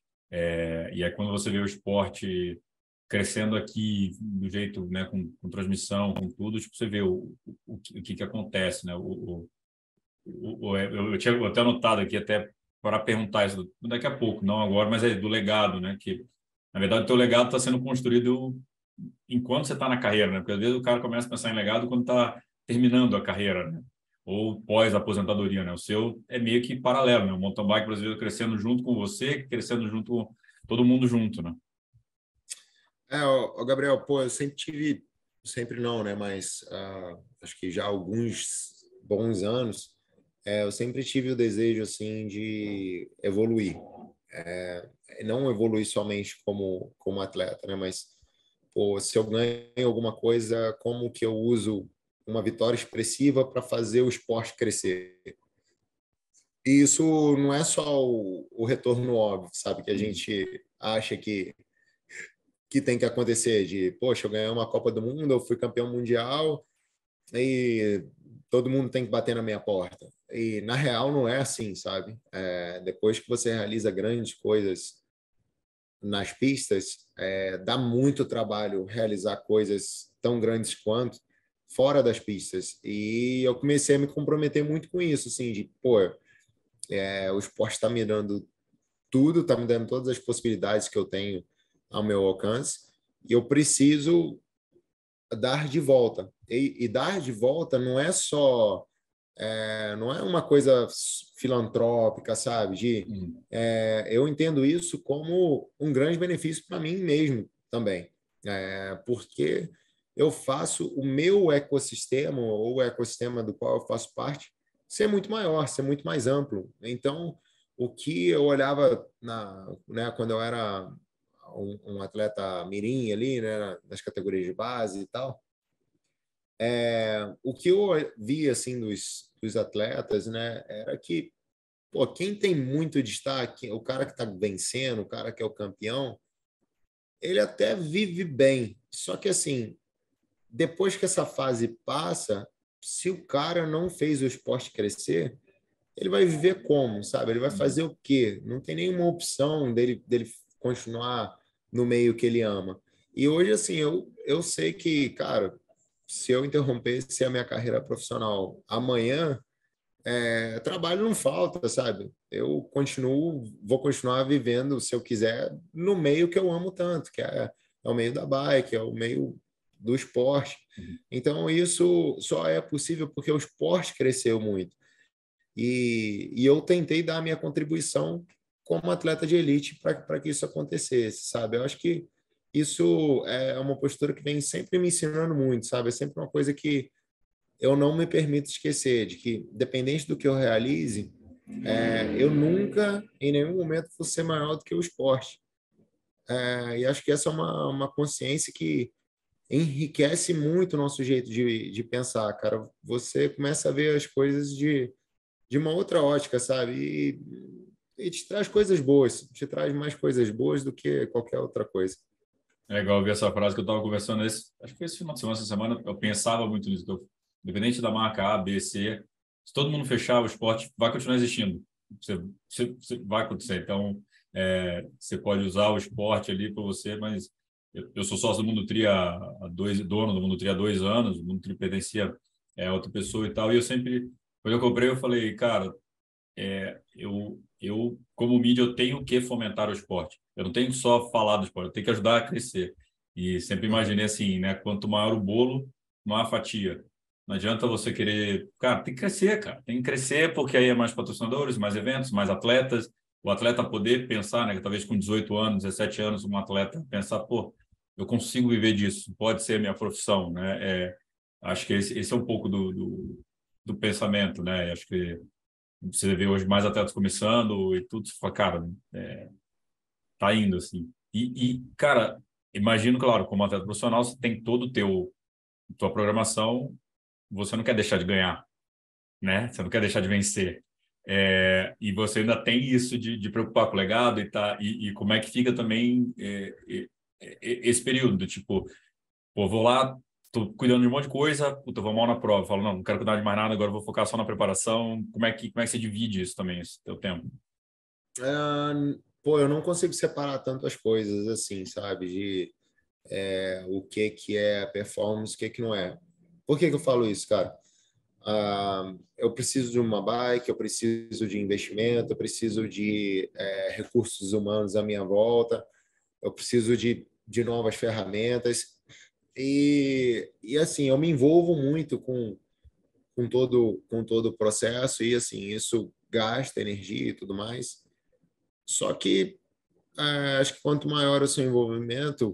É, e aí quando você vê o esporte crescendo aqui do jeito, né, com, com transmissão, com tudo, tipo, você vê o, o, o que, que acontece, né? O, o, o, eu, eu tinha até anotado aqui até para perguntar isso daqui a pouco, não agora, mas é do legado, né? Que na verdade o teu legado está sendo construído enquanto você está na carreira, né? Porque às vezes o cara começa a pensar em legado quando está terminando a carreira, né? Ou pós-aposentadoria, né? O seu é meio que paralelo, né? O mountain bike brasileiro crescendo junto com você, crescendo junto com todo mundo junto, né? É, ó, Gabriel, pô, eu sempre tive, sempre não, né? Mas ah, acho que já há alguns bons anos, é, eu sempre tive o desejo, assim, de evoluir. É, não evoluir somente como, como atleta, né? Mas, pô, se eu ganho alguma coisa, como que eu uso uma vitória expressiva para fazer o esporte crescer? E isso não é só o, o retorno óbvio, sabe? Que a Uhum. gente acha que que tem que acontecer de, poxa, eu ganhei uma Copa do Mundo, eu fui campeão mundial e todo mundo tem que bater na minha porta. E na real não é assim, sabe? É, depois que você realiza grandes coisas nas pistas, é, dá muito trabalho realizar coisas tão grandes quanto fora das pistas. E eu comecei a me comprometer muito com isso, assim, de, pô, é, o esporte está me dando tudo, está me dando todas as possibilidades que eu tenho ao meu alcance, e eu preciso dar de volta. E, e dar de volta não é só, é, não é uma coisa filantrópica, sabe? De, Uhum. é, eu entendo isso como um grande benefício para mim mesmo também, é, porque eu faço o meu ecossistema, ou o ecossistema do qual eu faço parte, ser muito maior, ser muito mais amplo. Então, o que eu olhava na, né, quando eu era um, um atleta mirim ali, né, nas categorias de base e tal, é, o que eu via assim dos, dos atletas, né, era que pô, quem tem muito destaque, o cara que está vencendo, o cara que é o campeão, ele até vive bem. Só que assim, depois que essa fase passa, se o cara não fez o esporte crescer, ele vai viver como, sabe? Ele vai Uhum. fazer o quê? Não tem nenhuma opção dele, dele continuar no meio que ele ama. E hoje, assim, eu, eu sei que, cara, se eu interrompesse a minha carreira profissional amanhã, é, trabalho não falta, sabe? Eu continuo, vou continuar vivendo, se eu quiser, no meio que eu amo tanto, que é, é o meio da bike, é o meio do esporte. Uhum. Então, isso só é possível porque o esporte cresceu muito. E, e eu tentei dar a minha contribuição como atleta de elite para que isso acontecesse, sabe? Eu acho que isso é uma postura que vem sempre me ensinando muito, sabe? É sempre uma coisa que eu não me permito esquecer, de que, dependente do que eu realize, é, eu nunca, em nenhum momento, vou ser maior do que o esporte. É, e acho que essa é uma, uma consciência que enriquece muito o nosso jeito de, de pensar, cara. Você começa a ver as coisas de, de uma outra ótica, sabe? E, e te traz coisas boas, te traz mais coisas boas do que qualquer outra coisa. É igual ver essa frase que eu estava conversando esse, acho que foi esse final de semana, essa semana, eu pensava muito nisso. Eu, independente da marca A, B, C, se todo mundo fechar, o esporte vai continuar existindo. Você, você, você vai acontecer. Então, é, você pode usar o esporte ali para você, mas eu, eu sou sócio do Mundo Tri há, há dois, dono do Mundo Tri há dois anos, o Mundo Tri pertencia é, a outra pessoa e tal, e eu sempre, quando eu comprei, eu falei, cara, é, eu, eu, como mídia, eu tenho que fomentar o esporte. Eu não tenho que só falar do esporte, eu tenho que ajudar a crescer. E sempre Uhum. imaginei assim, né? Quanto maior o bolo, maior a fatia. Não adianta você querer... Cara, tem que crescer, cara. Tem que crescer porque aí é mais patrocinadores, mais eventos, mais atletas. O atleta poder pensar, né? Que talvez com dezoito anos, dezessete anos, um atleta pensar, pô, eu consigo viver disso. Pode ser minha profissão, né? É, acho que esse, esse é um pouco do, do, do pensamento, né? Acho que você vê hoje mais atletas começando e tudo, você fala, cara, é, tá indo assim. E, e, cara, imagino, claro, como atleta profissional, você tem todo o teu tua programação, você não quer deixar de ganhar, né? Você não quer deixar de vencer. É, e você ainda tem isso de, de preocupar com o legado e tá e, e como é que fica também é, é, é, esse período do tipo, pô, vou lá, tô cuidando de um monte de coisa, puta, vou mal na prova, falo, não, não quero cuidar de mais nada, agora vou focar só na preparação. Como é que como é que você divide isso também, esse teu tempo? Ah, pô, eu não consigo separar tanto as coisas assim, sabe? De é, o que que é performance, o que que não é. Por que que eu falo isso, cara? Ah, eu preciso de uma bike, eu preciso de investimento, eu preciso de é, recursos humanos à minha volta, eu preciso de, de novas ferramentas. E, e assim, eu me envolvo muito com, com todo, com todo o processo, e assim, isso gasta energia e tudo mais. Só que ah, acho que quanto maior o seu envolvimento,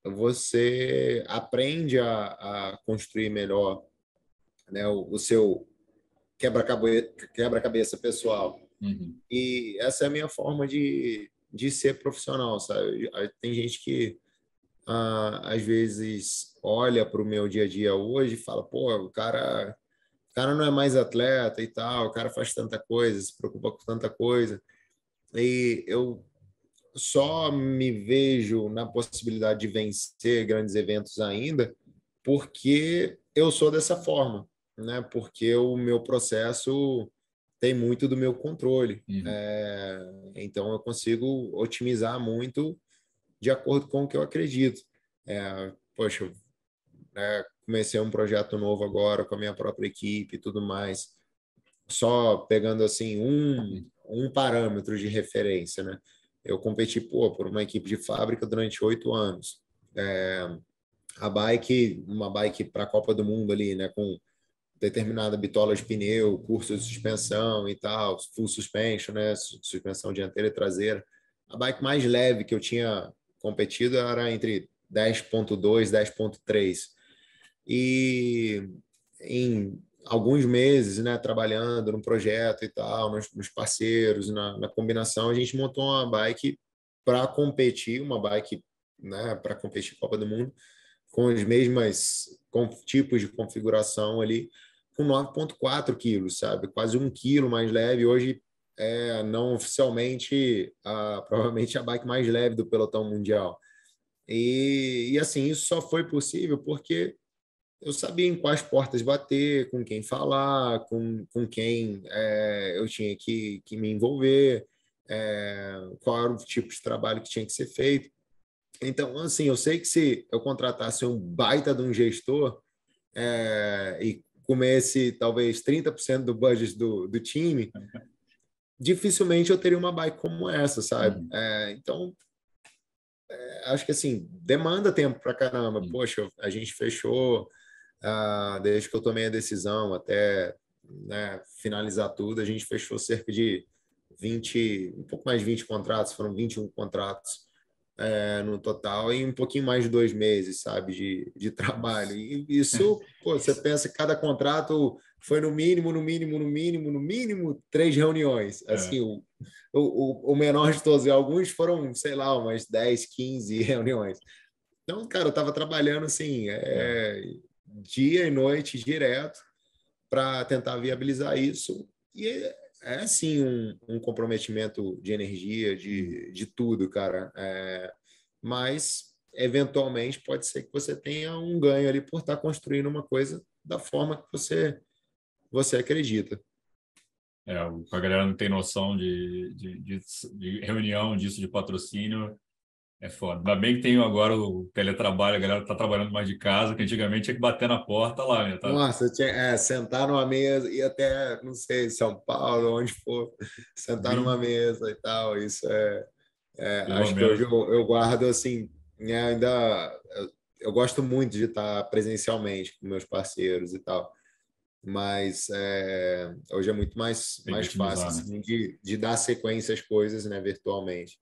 você aprende a, a construir melhor, né, o, o seu quebra-cabe- quebra-cabeça pessoal. Uhum. E essa é a minha forma de, de ser profissional, sabe? Tem gente que ah, às vezes olha para o meu dia a dia hoje e fala, pô, o cara, o cara não é mais atleta e tal, o cara faz tanta coisa, se preocupa com tanta coisa. E eu só me vejo na possibilidade de vencer grandes eventos ainda porque eu sou dessa forma, né? Porque o meu processo tem muito do meu controle. Uhum. É, então eu consigo otimizar muito de acordo com o que eu acredito. É, poxa, né, comecei um projeto novo agora com a minha própria equipe e tudo mais, só pegando assim um, Uhum. um parâmetro de referência, né? Eu competi, pô, por uma equipe de fábrica durante oito anos. É, a bike, uma bike para a Copa do Mundo ali, né, com determinada bitola de pneu, curso de suspensão e tal, full suspension, né, suspensão dianteira e traseira. A bike mais leve que eu tinha competido era entre dez ponto dois e dez ponto três. E em alguns meses, né, trabalhando no projeto e tal, nos, nos parceiros, na, na combinação, a gente montou uma bike para competir, uma bike, né, para competir Copa do Mundo, com os mesmos com, tipos de configuração ali, com nove vírgula quatro quilos, sabe? Quase um quilo mais leve. Hoje, é, não oficialmente, a, provavelmente a bike mais leve do pelotão mundial. E, e assim, isso só foi possível porque eu sabia em quais portas bater, com quem falar, com, com quem é, eu tinha que, que me envolver, é, qual era o tipo de trabalho que tinha que ser feito. Então, assim, eu sei que se eu contratasse um baita de um gestor, é, e comesse talvez trinta por cento do budget do, do time, dificilmente eu teria uma bike como essa, sabe? Uhum. É, então, é, acho que assim, demanda tempo pra caramba. Uhum. Poxa, a gente fechou, ah, desde que eu tomei a decisão até, né, finalizar tudo, a gente fechou cerca de vinte, um pouco mais de vinte contratos, foram vinte e um contratos é, no total, em um pouquinho mais de dois meses, sabe, de, de trabalho. E isso, pô, você pensa que cada contrato foi no mínimo, no mínimo, no mínimo, no mínimo, três reuniões. É, Assim, o, o, o menor de todos. E alguns foram, sei lá, umas dez, quinze reuniões. Então, cara, eu estava trabalhando assim, é. é, dia e noite direto para tentar viabilizar isso. E é, é assim um, um comprometimento de energia, Uhum. de, de tudo, cara. É, mas, eventualmente, pode ser que você tenha um ganho ali por estar construindo uma coisa da forma que você, você acredita. É, o- a galera não tem noção de, de, de, de reunião disso, de patrocínio. É foda. Ainda bem que tem agora o teletrabalho, a galera tá trabalhando mais de casa, que antigamente tinha que bater na porta lá, né? Tá? Nossa, eu tinha, é, sentar numa mesa, ir até, não sei, São Paulo, onde for, sentar numa Vim, mesa e tal. Isso é, é, pelo acho que hoje menos. eu, eu guardo assim, né, ainda eu, eu gosto muito de estar presencialmente com meus parceiros e tal, mas é, hoje é muito mais, Tem que mais fácil otimizar, né? assim, de, de dar sequência às coisas, né, virtualmente.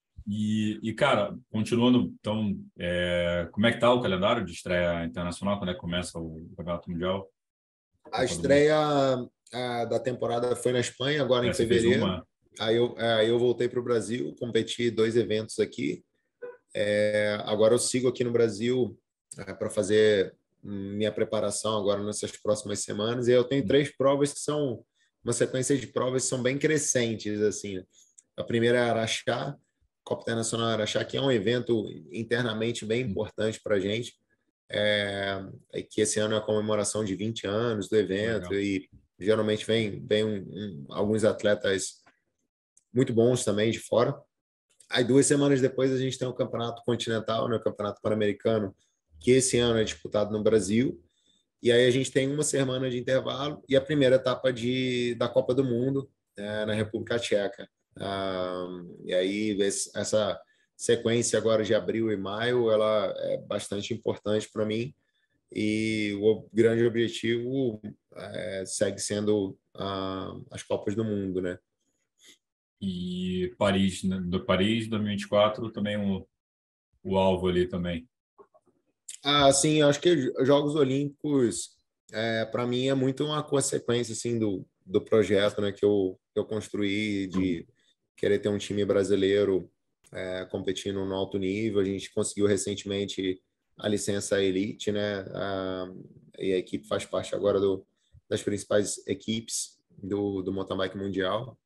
E, e, cara, continuando, então, é, como é que tá o calendário de estreia internacional? Quando é que começa o Campeonato Mundial, A Copa do Mundo? estreia a, da temporada foi na Espanha, agora É, em você fez fevereiro. uma? Aí eu, é, aí eu voltei para o Brasil, competi dois eventos aqui. É, agora eu sigo aqui no Brasil é, para fazer minha preparação agora nessas próximas semanas. E eu tenho três provas que são uma sequência de provas que são bem crescentes, assim. A primeira é Araxá, Copa Internacional Araxá, que é um evento internamente bem importante para a gente, é, é que esse ano é a comemoração de vinte anos do evento Legal. e geralmente vem, vem um, um, alguns atletas muito bons também de fora. Aí duas semanas depois a gente tem o Campeonato Continental, né, o Campeonato Pan-Americano, que esse ano é disputado no Brasil. E aí a gente tem uma semana de intervalo e a primeira etapa de, da Copa do Mundo é, na República Tcheca. Ah, e aí essa sequência agora de abril e maio, ela é bastante importante para mim e o grande objetivo é, segue sendo ah, as Copas do Mundo, né? E Paris, né? Do Paris dois mil e vinte e quatro também o, o alvo ali também. Ah, sim, eu acho que os Jogos Olímpicos, é, para mim, é muito uma consequência assim do, do projeto, né, que eu, que eu construí de querer ter um time brasileiro é, competindo no alto nível. A gente conseguiu recentemente a licença Elite, né, a, e a equipe faz parte agora do, das principais equipes do, do mountain bike mundial.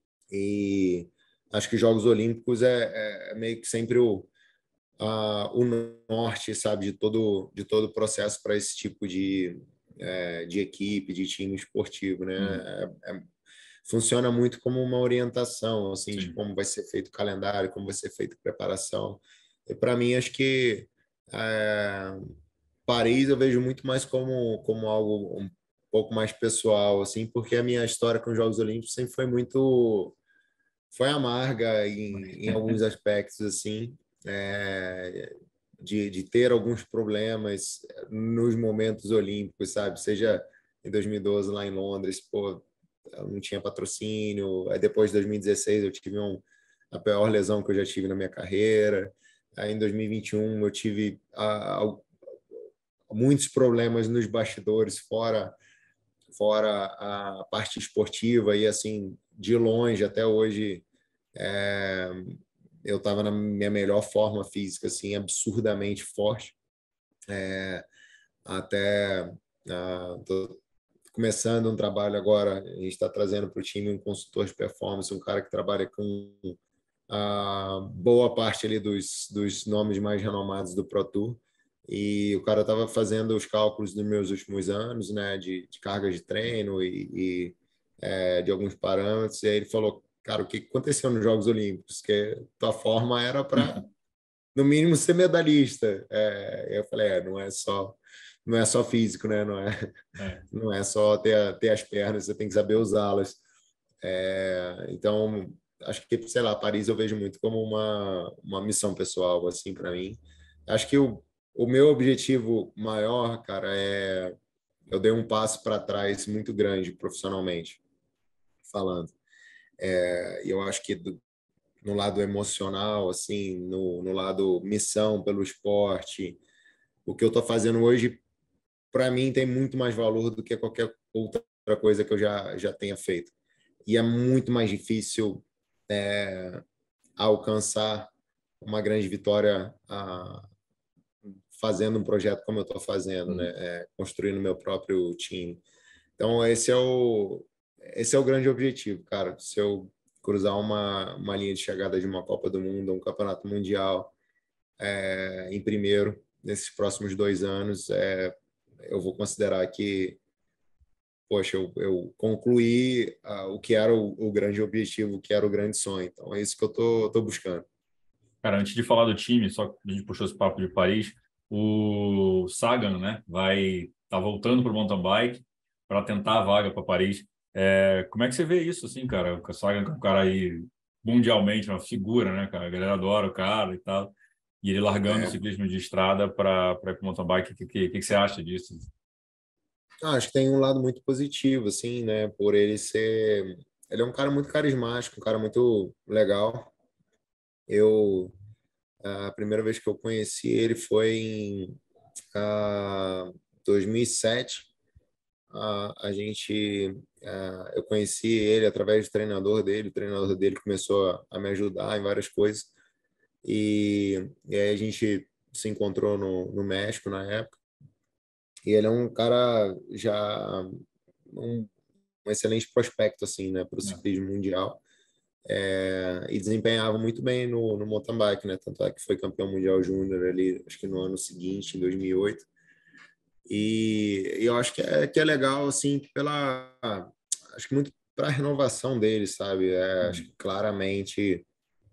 E acho que os Jogos Olímpicos é, é meio que sempre o uh, o norte, sabe, de todo de todo o processo para esse tipo de é, de equipe, de time esportivo, né? Uhum. É, é, funciona muito como uma orientação, assim, de Sim. como vai ser feito o calendário, como vai ser feita a preparação. E para mim, acho que é, Paris eu vejo muito mais como como algo um pouco mais pessoal, assim, porque a minha história com os Jogos Olímpicos sempre foi muito foi amarga em, em alguns aspectos, assim, é, de, de ter alguns problemas nos momentos olímpicos, sabe? Seja em dois mil e doze lá em Londres, pô, eu não tinha patrocínio. Aí depois de dois mil e dezesseis eu tive um, a pior lesão que eu já tive na minha carreira. Aí em dois mil e vinte e um eu tive a, a, muitos problemas nos bastidores, fora fora a parte esportiva e assim de longe até hoje é, eu estava na minha melhor forma física, assim, absurdamente forte. É, até uh, tô começando um trabalho agora, a gente está trazendo para o time um consultor de performance, um cara que trabalha com a boa parte ali dos, dos nomes mais renomados do Pro Tour. E o cara estava fazendo os cálculos dos meus últimos anos, né, de, de carga de treino e, e é, de alguns parâmetros. E aí ele falou, cara, o que aconteceu nos Jogos Olímpicos? Que tua forma era para, no mínimo, ser medalhista. É, eu falei, é, não é só. não é só físico, né? Não é, É. não é só ter, ter as pernas, você tem que saber usá-las. É, então, acho que, sei lá, Paris eu vejo muito como uma, uma missão pessoal, assim, para mim. Acho que o, o meu objetivo maior, cara, é eu dei um passo para trás muito grande profissionalmente falando. É, e eu acho que do, no lado emocional, assim, no, no lado missão pelo esporte, o que eu estou fazendo hoje, para mim, tem muito mais valor do que qualquer outra coisa que eu já, já tenha feito. E é muito mais difícil é, alcançar uma grande vitória a, fazendo um projeto como eu estou fazendo, né? Hum. É, construindo meu próprio time. Então, esse é o, esse é o grande objetivo, cara. Se eu cruzar uma, uma linha de chegada de uma Copa do Mundo, um campeonato mundial, é, em primeiro, nesses próximos dois anos, é, eu vou considerar que, poxa, eu, eu concluí ah, o que era o, o grande objetivo, o que era o grande sonho. Então, é isso que eu tô, tô buscando. Cara, antes de falar do time, só a gente puxou esse papo de Paris, o Sagan, né, vai tá voltando para o mountain bike para tentar a vaga para Paris. É, como é que você vê isso, assim, cara? O Sagan é um cara aí mundialmente uma figura, né, cara? A galera adora o cara e tal. E ele largando o É, ciclismo de estrada para para ir para o mountain bike. O que, que, que você acha disso? ah, acho que tem um lado muito positivo, assim, né? Por ele ser. Ele é um cara muito carismático, um cara muito legal. Eu, a primeira vez que eu conheci ele foi em ah, dois mil e sete. Ah, a gente, ah, eu conheci ele através do treinador dele. O treinador dele começou a, a me ajudar em várias coisas. E, e aí a gente se encontrou no, no México na época. E ele é um cara já um, um excelente prospecto assim, né, para o É. ciclismo mundial. É, e desempenhava muito bem no, no mountain bike, né? Tanto é que foi campeão mundial júnior ali, acho que no ano seguinte, em dois mil e oito. E, e eu acho que é, que é legal, assim, pela. Acho que muito para a renovação dele, sabe? É, acho Hum. que claramente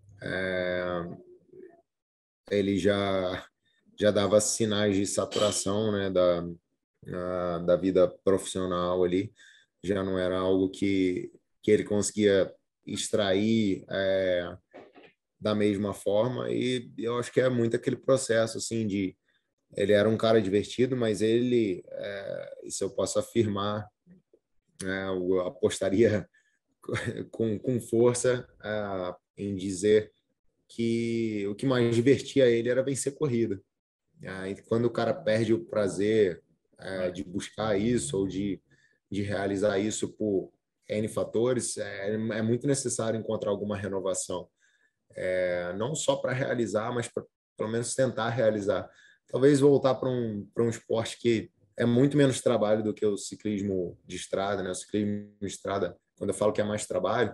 ele já, já dava sinais de saturação, né, da, a- da vida profissional ali. Já não era algo que, que ele conseguia extrair é, da mesma forma. E eu acho que é muito aquele processo, assim, de. Ele era um cara divertido, mas ele, é, isso eu posso afirmar, né, eu apostaria com, com força uh, em dizer que o que mais divertia ele era vencer corrida. Uh, e quando o cara perde o prazer uh, de buscar isso ou de, de realizar isso por N fatores, é, é muito necessário encontrar alguma renovação. É, não só para realizar, mas para pelo menos tentar realizar. Talvez voltar para um, para um esporte que é muito menos trabalho do que o ciclismo de estrada, né? O ciclismo de estrada, quando eu falo que é mais trabalho,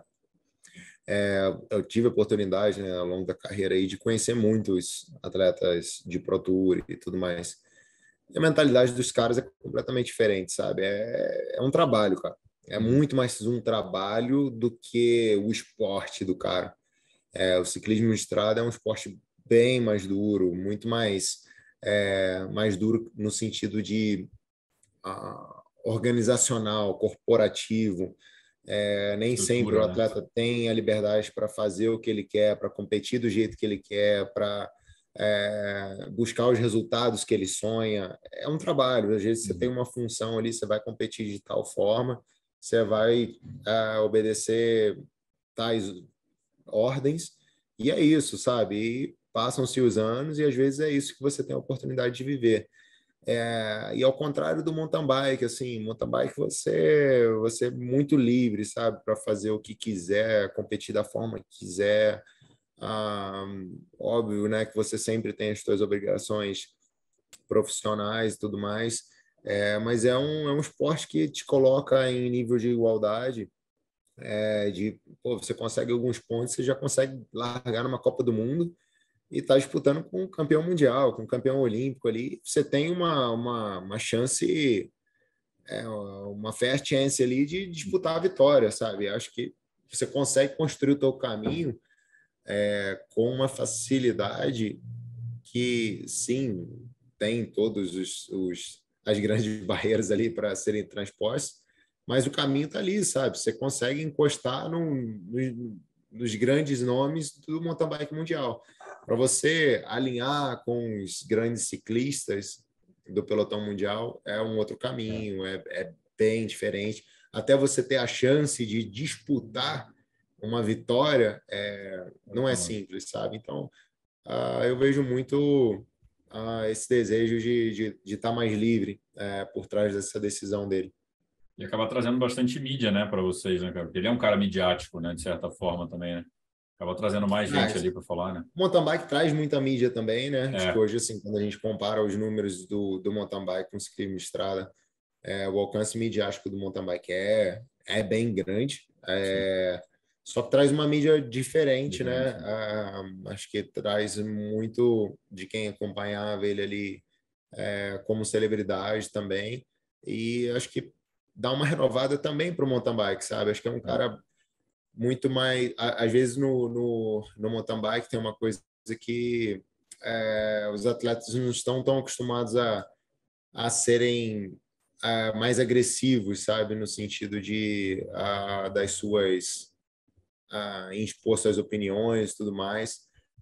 é, eu tive a oportunidade, né, ao longo da carreira aí, de conhecer muitos atletas de Pro Tour e tudo mais. E a mentalidade dos caras é completamente diferente, sabe? É, é um trabalho, cara. É Uhum. muito mais um trabalho do que o esporte do cara. É, o ciclismo de estrada é um esporte bem mais duro, muito mais, é, mais duro no sentido de ah, organizacional, corporativo. É, nem sempre o Estrutura, né? atleta tem a liberdade para fazer o que ele quer, para competir do jeito que ele quer, para é, buscar os resultados que ele sonha. É um trabalho. Às vezes você tem Uhum. uma função ali, você vai competir de tal forma, você vai é, obedecer tais ordens, e é isso, sabe? E passam-se os anos e às vezes é isso que você tem a oportunidade de viver. É, e ao contrário do mountain bike, assim, mountain bike você, você é muito livre, sabe, para fazer o que quiser, competir da forma que quiser. Ah, óbvio, né, que você sempre tem as suas obrigações profissionais e tudo mais, é, mas é um, é um esporte que te coloca em nível de igualdade, é, de, pô, você consegue alguns pontos, você já consegue largar numa Copa do Mundo e está disputando com um campeão mundial, com um campeão olímpico ali, você tem uma, uma, uma chance, é, uma fair chance ali de disputar a vitória, sabe? Acho que você consegue construir o teu caminho é, com uma facilidade que, sim, tem todos os, os as grandes barreiras ali para serem transpostas, mas o caminho está ali, sabe? Você consegue encostar num, nos, nos grandes nomes do mountain bike mundial. Para você alinhar com os grandes ciclistas do pelotão mundial, é um outro caminho, é, é bem diferente. Até você ter a chance de disputar uma vitória, é, não é simples, sabe? Então, uh, eu vejo muito uh, esse desejo de estar de, de tá mais livre uh, por trás dessa decisão dele. E acaba trazendo bastante mídia, né, para vocês, né, cara? Porque ele é um cara midiático, né, de certa forma também, né? Acaba trazendo mais gente Ah, ali para falar, né? o mountain bike traz muita mídia também, né? Acho que É, hoje, assim, quando a gente compara os números do, do mountain bike com o ciclismo de estrada, é, o alcance midiático do mountain bike é, é bem grande. sim, É, só que traz uma mídia diferente, né? diferente, né? Ah, acho que traz muito de quem acompanhava ele ali é, como celebridade também. E acho que dá uma renovada também para o mountain bike, sabe? Acho que é um É. cara muito mais. Às vezes no, no, no mountain bike tem uma coisa que é, os atletas não estão tão acostumados a, a serem a, mais agressivos, sabe? No sentido de a, das suas. A, expor suas opiniões e tudo mais.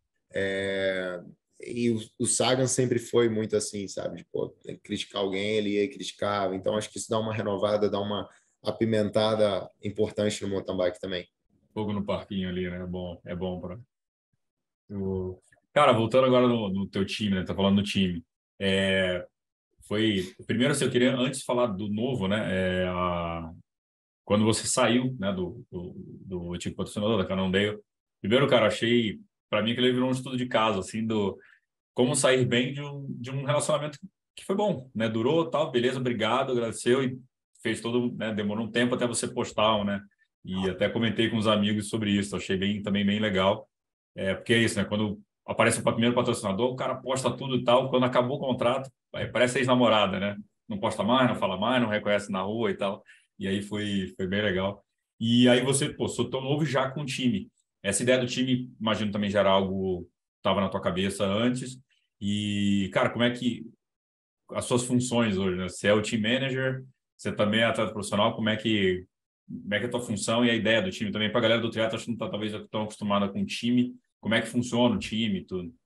É, e o, o Sagan sempre foi muito assim, sabe? Tipo, tem que criticar alguém, ele ia e criticava. Então acho que isso dá uma renovada, dá uma apimentada importante no mountain bike também. Fogo no parquinho ali, né? É bom, é bom para o... Cara, voltando agora no, no teu time, né? Tá falando do time. É, foi primeiro, assim, eu queria antes falar do novo, né? É, a... Quando você saiu, né, do, do, do antigo patrocinador da Cannondale, primeiro, cara, achei para mim que ele virou um estudo de caso, assim, do como sair bem de um, de um relacionamento que foi bom, né? Durou, tal, beleza, obrigado, agradeceu e fez todo, né? Demorou um tempo até você postar, né? E até comentei com os amigos sobre isso, achei bem também bem legal. É, porque é isso, né? Quando aparece o primeiro patrocinador, o cara posta tudo e tal, quando acabou o contrato, aí parece ex-namorada, né? Não posta mais, não fala mais, não reconhece na rua e tal. E aí foi, foi bem legal. E aí você, pô, sou tão novo já com o time. Essa ideia do time, imagino também já era algo que estava na tua cabeça antes. E, cara, como é que as suas funções hoje, né? Você é o team manager, você também é atleta profissional, como é que como é que é a tua função e a ideia do time também? Para a galera do triatlo, acho que não está talvez tão acostumada com o time, como é que funciona o time e tudo.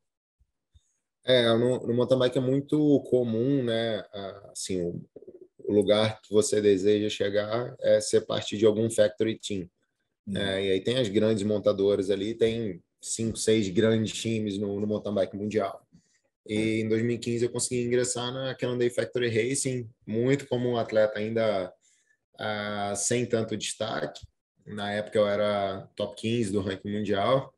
É, no, no mountain bike é muito comum, né? Assim, o, o lugar que você deseja chegar é ser parte de algum factory team. Uhum. É, e aí tem as grandes montadoras ali, tem cinco, seis grandes times no, no mountain bike mundial. E em dois mil e quinze eu consegui ingressar na Cannondale Factory Racing, muito como um atleta ainda ah, sem tanto destaque. Na época eu era top quinze do ranking mundial.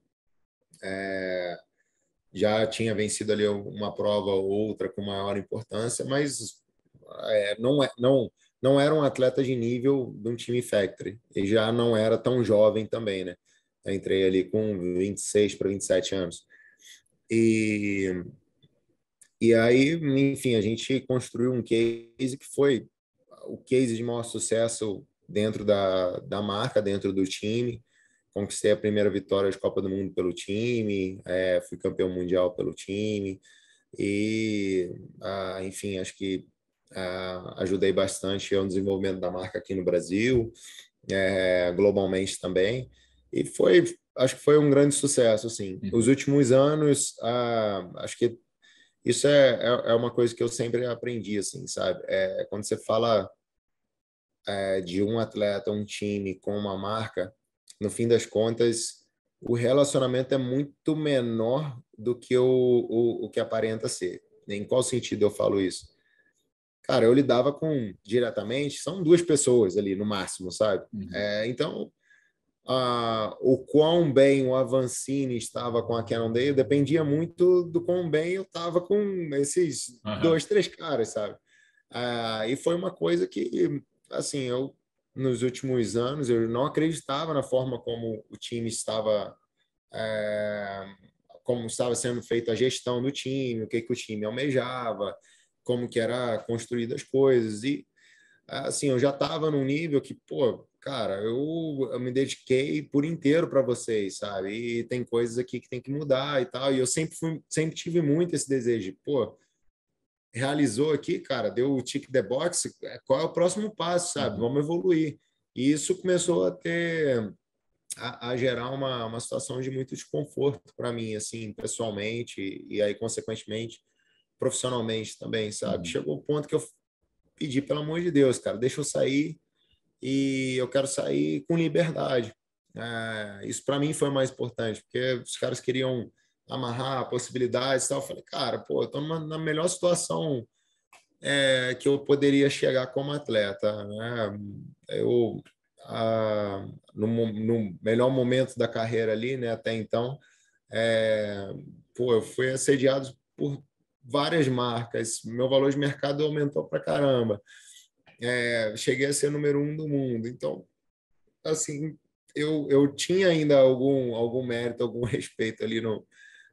Já tinha vencido ali uma prova ou outra com maior importância, mas é, não, é, não, não era um atleta de nível de um time factory. E já não era tão jovem também, né? Eu entrei ali com vinte e seis para vinte e sete anos. E, e aí, enfim, a gente construiu um case que foi o case de maior sucesso dentro da, da marca, dentro do time. Conquistei a primeira vitória de Copa do Mundo pelo time, é, fui campeão mundial pelo time e, ah, enfim, acho que ah, ajudei bastante no desenvolvimento da marca aqui no Brasil, é, globalmente também. E foi, acho que foi um grande sucesso, assim. Os Uhum. últimos anos, ah, acho que isso é, é, é uma coisa que eu sempre aprendi, assim, sabe? É, quando você fala é, de um atleta, um time com uma marca, no fim das contas, o relacionamento é muito menor do que o, o, o que aparenta ser. Em qual sentido eu falo isso? Cara, eu lidava com diretamente, são duas pessoas ali no máximo, sabe? Uhum. É, então, a, o quão bem o Avancini estava com a Cannondale dependia muito do quão bem eu estava com esses Aham. dois, três caras, sabe? Ah, e foi uma coisa que, assim, eu nos últimos anos eu não acreditava na forma como o time estava, é, como estava sendo feita a gestão do time, o que que o time almejava, como que era construídas as coisas e assim, eu já estava num nível que, pô, cara, eu, eu me dediquei por inteiro para vocês, sabe? E tem coisas aqui que tem que mudar e tal. E eu sempre fui, sempre tive muito esse desejo, de, pô, realizou aqui, cara, deu o tick the box, qual é o próximo passo, sabe? Uhum. Vamos evoluir. E isso começou a ter, a, a gerar uma, uma situação de muito desconforto para mim, assim, pessoalmente, e aí, consequentemente, profissionalmente também, sabe? Uhum. Chegou o ponto que eu pedi, pelo amor de Deus, cara, deixa eu sair e eu quero sair com liberdade. É, isso para mim foi o mais importante, porque os caras queriam amarrar possibilidades e tal. Eu falei, cara, pô, eu tô numa, na melhor situação é, que eu poderia chegar como atleta, né? Eu, ah, no, no melhor momento da carreira ali, né, até então, é, pô, eu fui assediado por várias marcas, meu valor de mercado aumentou pra caramba. É, cheguei a ser número um do mundo. Então, assim, eu, eu tinha ainda algum, algum mérito, algum respeito ali no,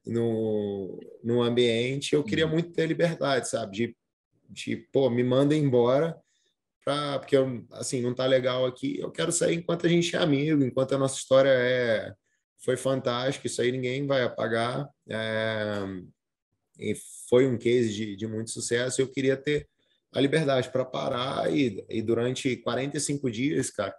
no, no ambiente. Eu queria Uhum. muito ter liberdade, sabe? De, de pô, me mandem embora, pra, porque eu, assim, não tá legal aqui. Eu quero sair enquanto a gente é amigo, enquanto a nossa história é, foi fantástica. Isso aí ninguém vai apagar. É, e foi um case de, de muito sucesso. Eu queria ter a liberdade para parar e, e durante quarenta e cinco dias, cara,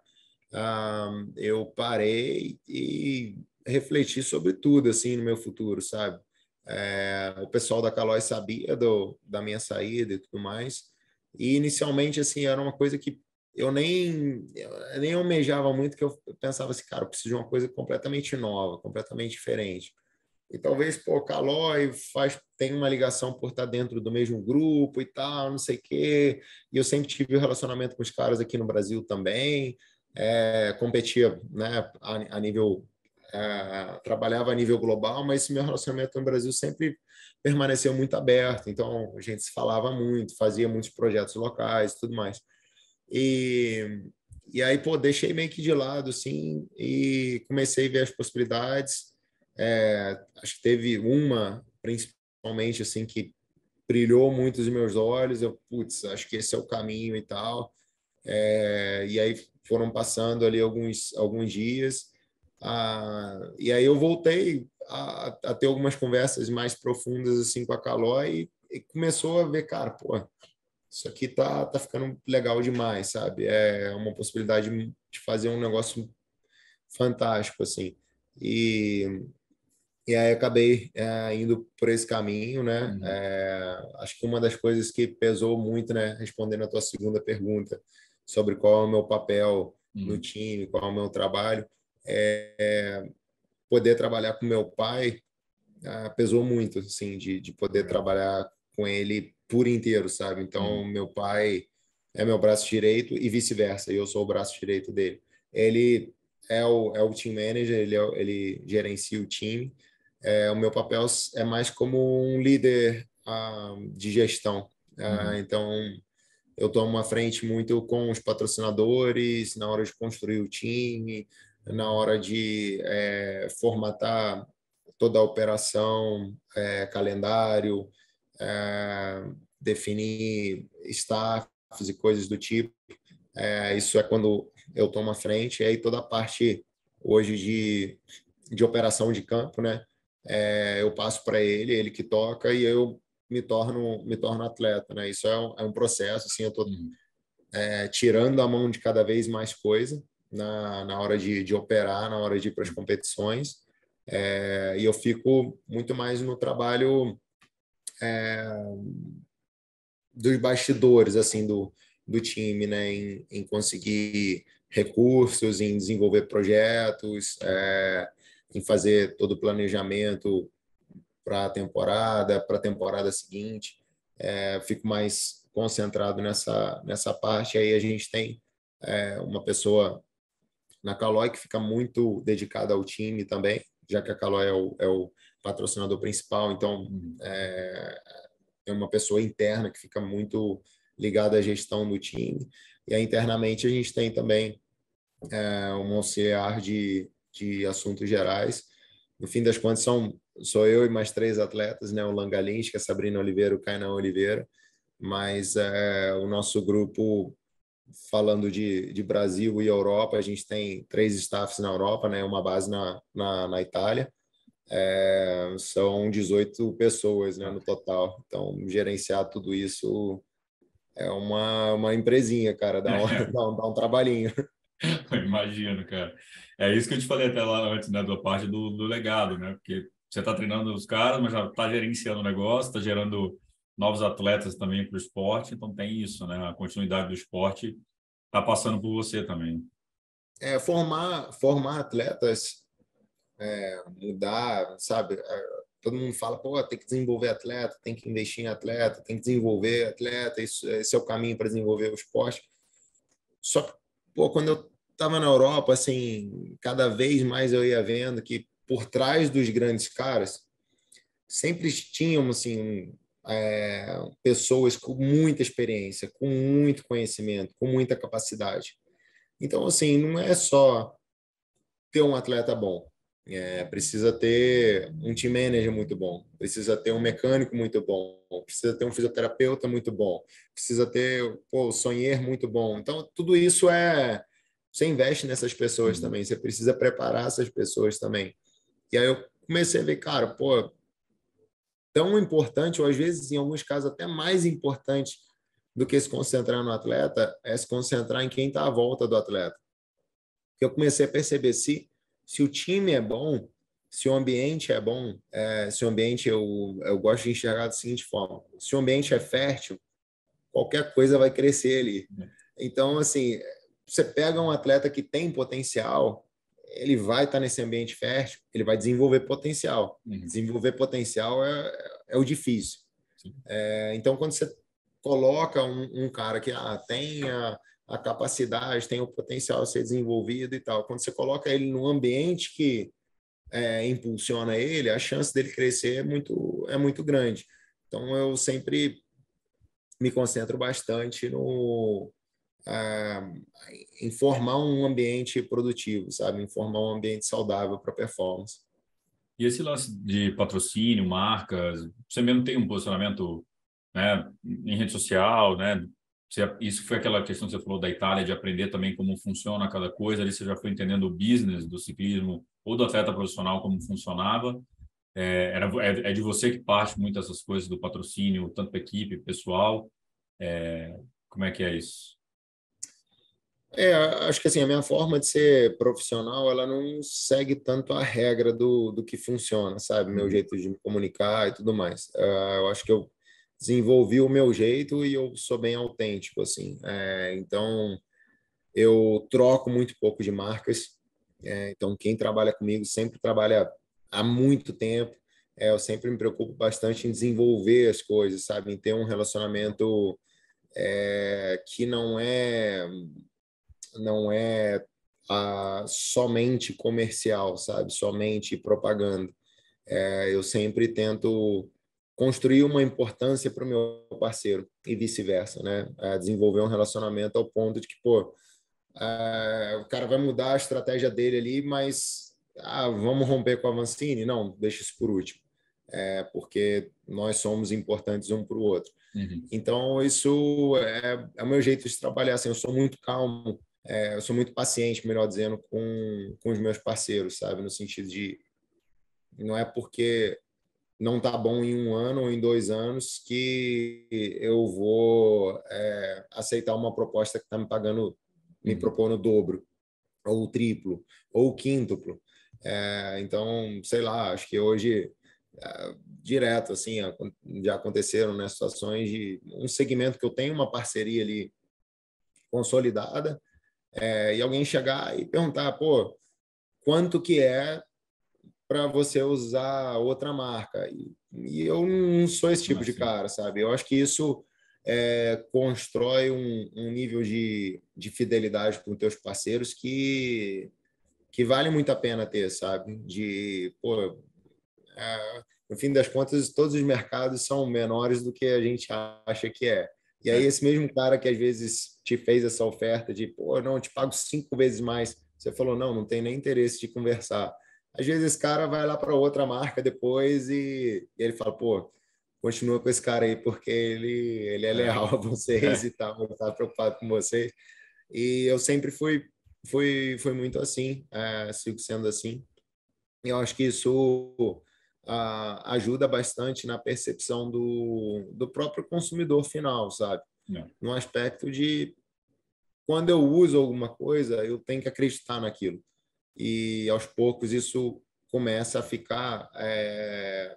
ah, eu parei e refleti sobre tudo assim no meu futuro, sabe? É, o pessoal da Calói sabia do, da minha saída e tudo mais. E inicialmente assim era uma coisa que eu nem eu nem almejava muito, que eu pensava assim, cara, eu preciso de uma coisa completamente nova, completamente diferente. E talvez, pô, Calói faz, tem uma ligação por estar dentro do mesmo grupo e tal, não sei o quê. E eu sempre tive um relacionamento com os caras aqui no Brasil também. É, competia, né, a, a nível... É, trabalhava a nível global, mas esse meu relacionamento no Brasil sempre permaneceu muito aberto. Então, a gente se falava muito, fazia muitos projetos locais e tudo mais. E, e aí, pô, deixei meio que de lado, assim, e comecei a ver as possibilidades. É, acho que teve uma, principalmente, assim, que brilhou muito os meus olhos. Eu, putz, acho que esse é o caminho e tal. É, e aí foram passando ali alguns, alguns dias. Ah, e aí eu voltei a, a ter algumas conversas mais profundas, assim, com a Calói e, e começou a ver, cara, pô, isso aqui tá, tá ficando legal demais, sabe? É uma possibilidade de fazer um negócio fantástico, assim. E, e aí acabei é, indo por esse caminho, né? Uhum. É, acho que uma das coisas que pesou muito, né? Respondendo a tua segunda pergunta sobre qual é o meu papel no Uhum. time, qual é o meu trabalho, é, poder trabalhar com meu pai ah, pesou muito, assim, de, de poder Legal. trabalhar com ele por inteiro, sabe? Então, Uhum. meu pai é meu braço direito e vice-versa, e eu sou o braço direito dele. Ele é o, é o team manager, ele, é, o- ele gerencia o time. É, o meu papel é mais como um líder ah, de gestão. Ah, Uhum. então, eu tomo uma frente muito com os patrocinadores na hora de construir o time, na hora de é, formatar toda a operação, é, calendário, é, definir staffs e coisas do tipo. É, isso é quando eu tomo a frente. E aí toda a parte hoje de, de operação de campo, né? É, eu passo para ele, ele que toca e eu me torno me torno atleta, né? Isso é um, é um processo, assim, eu estou Uhum. é, tirando a mão de cada vez mais coisa na, na hora de, de operar, na hora de ir para as Uhum. competições. É, e eu fico muito mais no trabalho dos bastidores assim do, do time, né, em, em conseguir recursos, em desenvolver projetos, é, em fazer todo o planejamento para a temporada, para a temporada seguinte. É, fico mais concentrado nessa, nessa parte. Aí a gente tem é, uma pessoa na Caloi que fica muito dedicada ao time também, já que a Caloi é o, é o patrocinador principal, então Uhum. é, é uma pessoa interna que fica muito ligada à gestão do time. E aí, internamente a gente tem também é, um auxiliar de, de assuntos gerais. No fim das contas, são, sou eu e mais três atletas, né? O Langalins, que é a Sabrina Oliveira, o Kainan Oliveira, mas é, o nosso grupo, falando de, de Brasil e Europa, a gente tem três staffs na Europa, né? Uma base na, na, na Itália, É, são dezoito pessoas, né, Ah, no total. Então, gerenciar tudo isso é uma, uma empresinha, cara, dá um, dá um, dá um trabalhinho. eu imagino, cara. É isso que eu te falei até lá antes, né, da parte do, do legado, né? Porque você está treinando os caras, mas já está gerenciando o negócio, está gerando novos atletas também para o esporte, então tem isso, né? A continuidade do esporte está passando por você também. É, formar, formar atletas, é, mudar, sabe? É, todo mundo fala, pô, tem que desenvolver atleta, tem que investir em atleta, tem que desenvolver atleta, isso, esse é o caminho para desenvolver o esporte. Só que, pô, quando eu estava na Europa, assim, cada vez mais eu ia vendo que por trás dos grandes caras sempre tinham, assim, é, pessoas com muita experiência, com muito conhecimento, com muita capacidade. Então, assim, não é só ter um atleta bom. É, precisa ter um team manager muito bom, precisa ter um mecânico muito bom, precisa ter um fisioterapeuta muito bom, precisa ter pô, o sonheiro muito bom. Então, tudo isso é. Você investe nessas pessoas Uhum. também, você precisa preparar essas pessoas também. E aí eu comecei a ver, cara, pô, tão importante, ou às vezes, em alguns casos, até mais importante do que se concentrar no atleta, é se concentrar em quem está à volta do atleta. Porque eu comecei a perceber se, se o time é bom, se o ambiente é bom, é, se o ambiente eu, eu gosto de enxergar da seguinte forma: se o ambiente é fértil, qualquer coisa vai crescer ali. Então, assim, você pega um atleta que tem potencial, ele vai estar nesse ambiente fértil, ele vai desenvolver potencial. Uhum. Desenvolver potencial é, é o difícil. Sim. É, então, quando você coloca um, um cara que ah, tem a, a capacidade, tem o potencial de ser desenvolvido e tal, quando você coloca ele num ambiente que é, impulsiona ele, a chance dele crescer é muito, é muito grande. Então, eu sempre me concentro bastante no, ah, em formar um ambiente produtivo, sabe? Em formar um ambiente saudável para performance. E esse lance de patrocínio, marcas, você mesmo tem um posicionamento, né, em rede social, né? Você, isso foi aquela questão que você falou da Itália, de aprender também como funciona cada coisa. Ali você já foi entendendo o business do ciclismo ou do atleta profissional, como funcionava. É, era, é, é de você que parte muito essas coisas do patrocínio, tanto para equipe, pessoal. É, como é que é isso? É, acho que assim, a minha forma de ser profissional, ela não segue tanto a regra do, do que funciona, sabe? Meu Uhum. jeito de me comunicar e tudo mais. Ah, eu acho que eu desenvolvi o meu jeito e eu sou bem autêntico, assim. É, então, eu troco muito pouco de marcas. É, então, quem trabalha comigo sempre trabalha há muito tempo. É, eu sempre me preocupo bastante em desenvolver as coisas, sabe? Em ter um relacionamento é, que não é não é ah, somente comercial, sabe? Somente propaganda. É, eu sempre tento construir uma importância para o meu parceiro e vice-versa, né? É, desenvolver um relacionamento ao ponto de que, pô, é, o cara vai mudar a estratégia dele ali, mas ah, vamos romper com a Vancini? Não, deixa isso por último. É, porque nós somos importantes um para o outro. Uhum. Então, isso é, é o meu jeito de trabalhar. Assim, eu sou muito calmo, é, eu sou muito paciente, melhor dizendo, com, com os meus parceiros, sabe? No sentido de não é porque não tá bom em um ano ou em dois anos que eu vou é, aceitar uma proposta que está me pagando, me Uhum. propondo o dobro, ou o triplo, ou o quíntuplo. É, então, sei lá, acho que hoje é, direto assim já aconteceram, né, situações de um segmento que eu tenho uma parceria ali consolidada é, e alguém chegar e perguntar, pô, quanto que é para você usar outra marca? E, e, eu não sou esse tipo de Assim. cara, sabe? Eu acho que isso é, constrói um, um nível de, de fidelidade com os teus parceiros que que vale muito a pena ter, sabe? De, pô, é, no fim das contas, todos os mercados são menores do que a gente acha que é. E aí, É. esse mesmo cara que às vezes te fez essa oferta de, pô, não, eu te pago cinco vezes mais, você falou, não, não tem nem interesse de conversar. Às vezes esse cara vai lá para outra marca depois e, e ele fala, pô, continua com esse cara aí porque ele, ele é É. leal a vocês É. e tal, ele está preocupado com vocês. E eu sempre fui, fui, fui muito assim, é, sigo sendo assim. Eu acho que isso ah, ajuda bastante na percepção do, do próprio consumidor final, sabe? Não. No aspecto de quando eu uso alguma coisa, eu tenho que acreditar naquilo. E aos poucos isso começa a ficar é,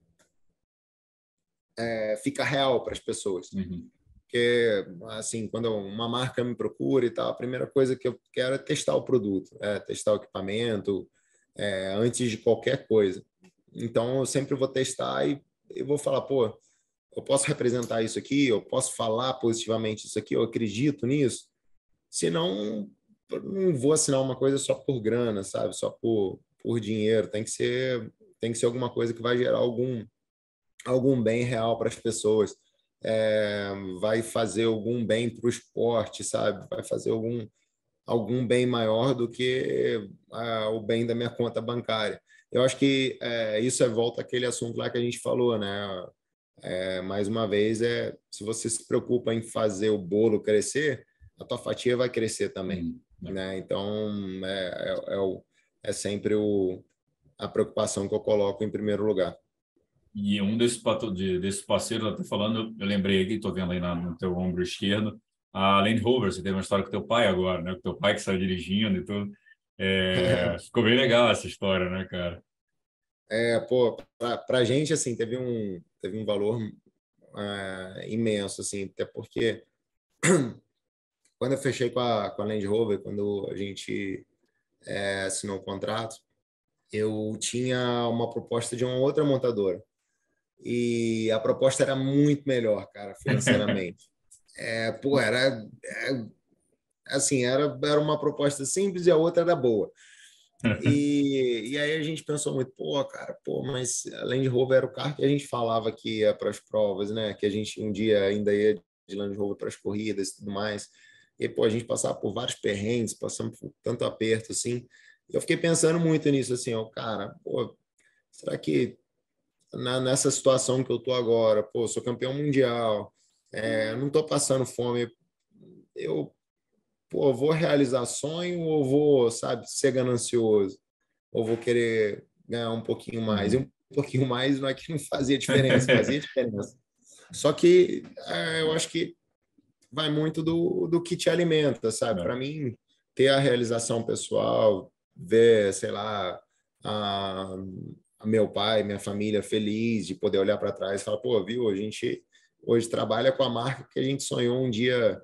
é, fica real para as pessoas. Uhum. Porque, assim, quando uma marca me procura e tal, a primeira coisa que eu quero é testar o produto, é testar o equipamento, é, antes de qualquer coisa. Então, eu sempre vou testar e eu vou falar, pô, eu posso representar isso aqui, eu posso falar positivamente isso aqui, eu acredito nisso. Senão, não vou assinar uma coisa só por grana, sabe? Só por, por dinheiro. Tem que ser, tem que ser alguma coisa que vai gerar algum, algum bem real para as pessoas. É, vai fazer algum bem para o esporte, sabe? Vai fazer algum, algum bem maior do que ah, o bem da minha conta bancária. Eu acho que é, isso é volta àquele assunto lá que a gente falou, né? É, mais uma vez, é, se você se preocupa em fazer o bolo crescer, a tua fatia vai crescer também, Uhum. Não. né? Então, é, é, é, o, é sempre o, a preocupação que eu coloco em primeiro lugar. E um desses, pato- de, desses parceiros, até falando, eu lembrei aqui, estou vendo aí na, no teu ombro esquerdo, a Land Rover, você teve uma história com teu pai agora, né? Com teu pai que saiu dirigindo e tudo. É, ficou bem legal essa história, né, cara? É, pô, para a gente, assim, teve um, teve um valor é, imenso, assim, até porque quando eu fechei com a, com a Land Rover, quando a gente é, assinou o contrato, eu tinha uma proposta de uma outra montadora. E a proposta era muito melhor, cara, financeiramente. É, pô, era, é, assim, era, era uma proposta simples e a outra era boa. E, e aí a gente pensou muito, pô, cara, pô, mas a Land Rover era o carro que a gente falava que ia para as provas, né? Que a gente um dia ainda ia de Land Rover para as corridas e tudo mais. E, pô, a gente passava por vários perrengues, passamos por tanto aperto, assim. E eu fiquei pensando muito nisso, assim, ó, cara, pô, será que na, nessa situação que eu tô agora, pô, sou campeão mundial, é, não tô passando fome, eu, pô, vou realizar sonho ou vou, sabe, ser ganancioso? Ou vou querer ganhar um pouquinho mais? E Uhum. um pouquinho mais não é que não fazia diferença, fazia diferença. Só que é, eu acho que vai muito do, do que te alimenta, sabe? É. Para mim, ter a realização pessoal, ver, sei lá, a, a meu pai, minha família feliz de poder olhar para trás e falar, pô, viu, a gente hoje trabalha com a marca que a gente sonhou um dia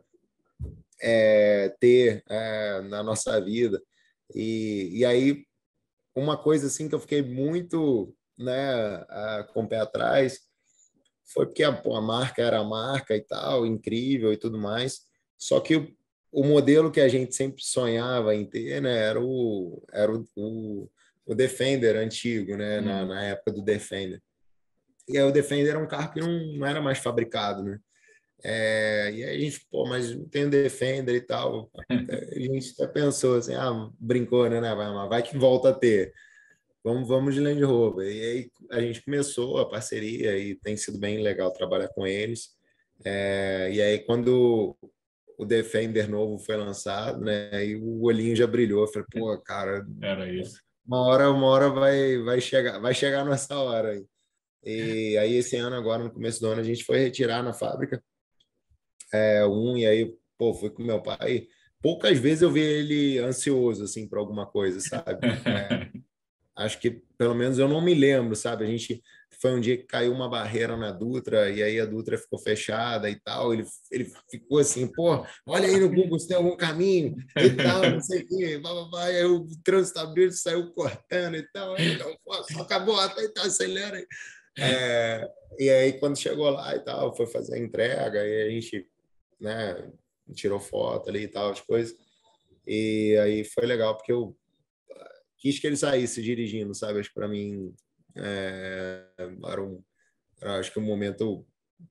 é, ter é, na nossa vida. E, e aí, uma coisa assim que eu fiquei muito, né, a, com o pé atrás foi porque a, pô, a marca era a marca e tal, incrível e tudo mais. Só que o, o modelo que a gente sempre sonhava em ter, né, era o, era o, o, o Defender antigo, né, na, Uhum. na época do Defender. E aí o Defender era um carro que não, não era mais fabricado, né? É, e aí a gente, pô, mas tem o Defender e tal. A gente até pensou assim, ah, brincou, né? né, Vai, vai que volta a ter. Vamos, vamos de Land Rover. E aí a gente começou a parceria e tem sido bem legal trabalhar com eles. É, e aí quando o Defender novo foi lançado, né? E o olhinho já brilhou. Eu falei, pô, cara, Era isso. uma hora, uma hora vai, vai chegar, vai chegar nessa hora aí. E aí esse ano agora, no começo do ano, a gente foi retirar na fábrica é, um e aí, pô, fui com meu pai. Poucas vezes eu vi ele ansioso assim para alguma coisa, sabe? Acho que pelo menos eu não me lembro, sabe? A gente foi um dia que caiu uma barreira na Dutra e aí a Dutra ficou fechada e tal. Ele, ele ficou assim, pô, olha aí no Google se tem algum caminho e tal, não sei o quê. Vai, vai, vai. Aí o trânsito abriu, ele saiu cortando e tal. Aí, não, pô, só acabou, até tá, acelera aí. É, e aí quando chegou lá e tal, foi fazer a entrega e a gente, né, tirou foto ali e tal, as coisas. E aí foi legal porque eu quis que ele saísse dirigindo, sabe? Acho que para mim é, era um, era, acho que um momento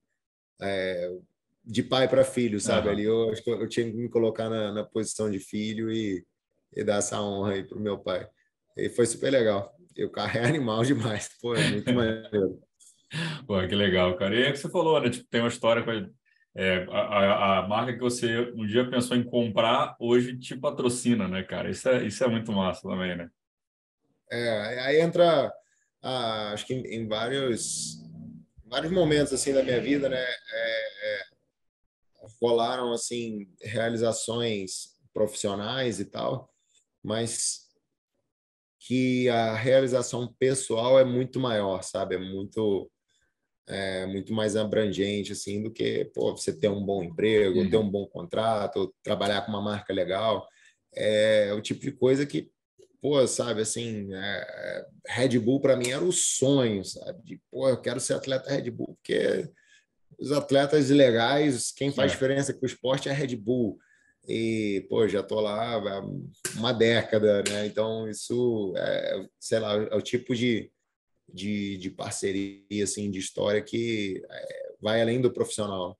de pai para filho, sabe? Ali Aham. eu acho que eu, eu tinha que me colocar na, na posição de filho e, e dar essa honra aí pro meu pai. E foi super legal. E o carro é animal demais, pô, é muito maneiro. Pô, que legal, cara. E é o que você falou, né? Tipo, tem uma história com a, é, a, a a marca que você um dia pensou em comprar, hoje te patrocina, né, cara? Isso é, isso é muito massa também, né? É, aí entra, ah, acho que em, em vários, vários momentos assim da minha vida, né? É, rolaram assim realizações profissionais e tal, mas que a realização pessoal é muito maior, sabe? É muito é muito mais abrangente assim do que, pô, você ter um bom emprego, ter Uhum. um bom contrato, trabalhar com uma marca legal. É o tipo de coisa que, pô, sabe, assim, é, Red Bull para mim era o sonho, sabe? De, pô, eu quero ser atleta Red Bull, porque os atletas legais, quem faz É. diferença com o esporte é a Red Bull. E, pô, já tô lá há uma década, né? Então, isso, é, sei lá, é o tipo de, de, de parceria, assim, de história que é, vai além do profissional.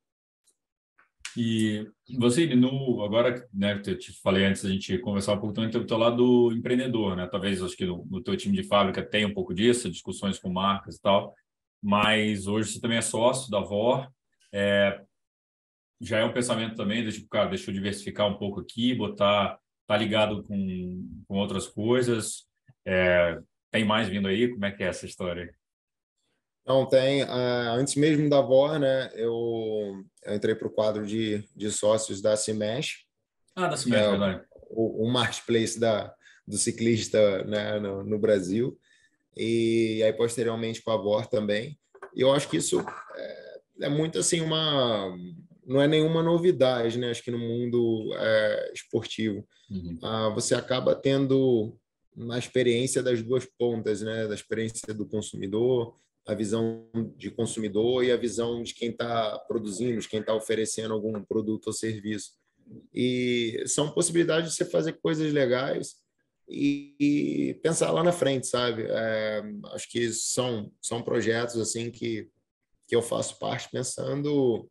E você, no, agora, né, eu te falei antes, a gente conversar um pouco também do teu lado empreendedor, né? Talvez, acho que no, no teu time de fábrica tenha um pouco disso, discussões com marcas e tal, mas hoje você também é sócio da V O R, é, já é um pensamento também do tipo, cara, deixa eu diversificar um pouco aqui, botar, tá ligado com, com outras coisas, é, tem mais vindo aí? Como é que é essa história? Então, tem, ah, antes mesmo da V O R, né, eu, eu entrei para o quadro de, de sócios da Cimesh, Ah, da que é Cimete, verdade. o, o marketplace da, do ciclista, né, no, no Brasil. E aí posteriormente com a V O R também. E eu acho que isso é, é muito assim uma não é nenhuma novidade, né? Acho que no mundo é, esportivo Uhum. ah, você acaba tendo uma experiência das duas pontas, né? Da experiência do consumidor, a visão de consumidor e a visão de quem está produzindo, de quem está oferecendo algum produto ou serviço. E são possibilidades de você fazer coisas legais e, e pensar lá na frente, sabe? É, acho que são, são projetos assim que, que eu faço parte pensando,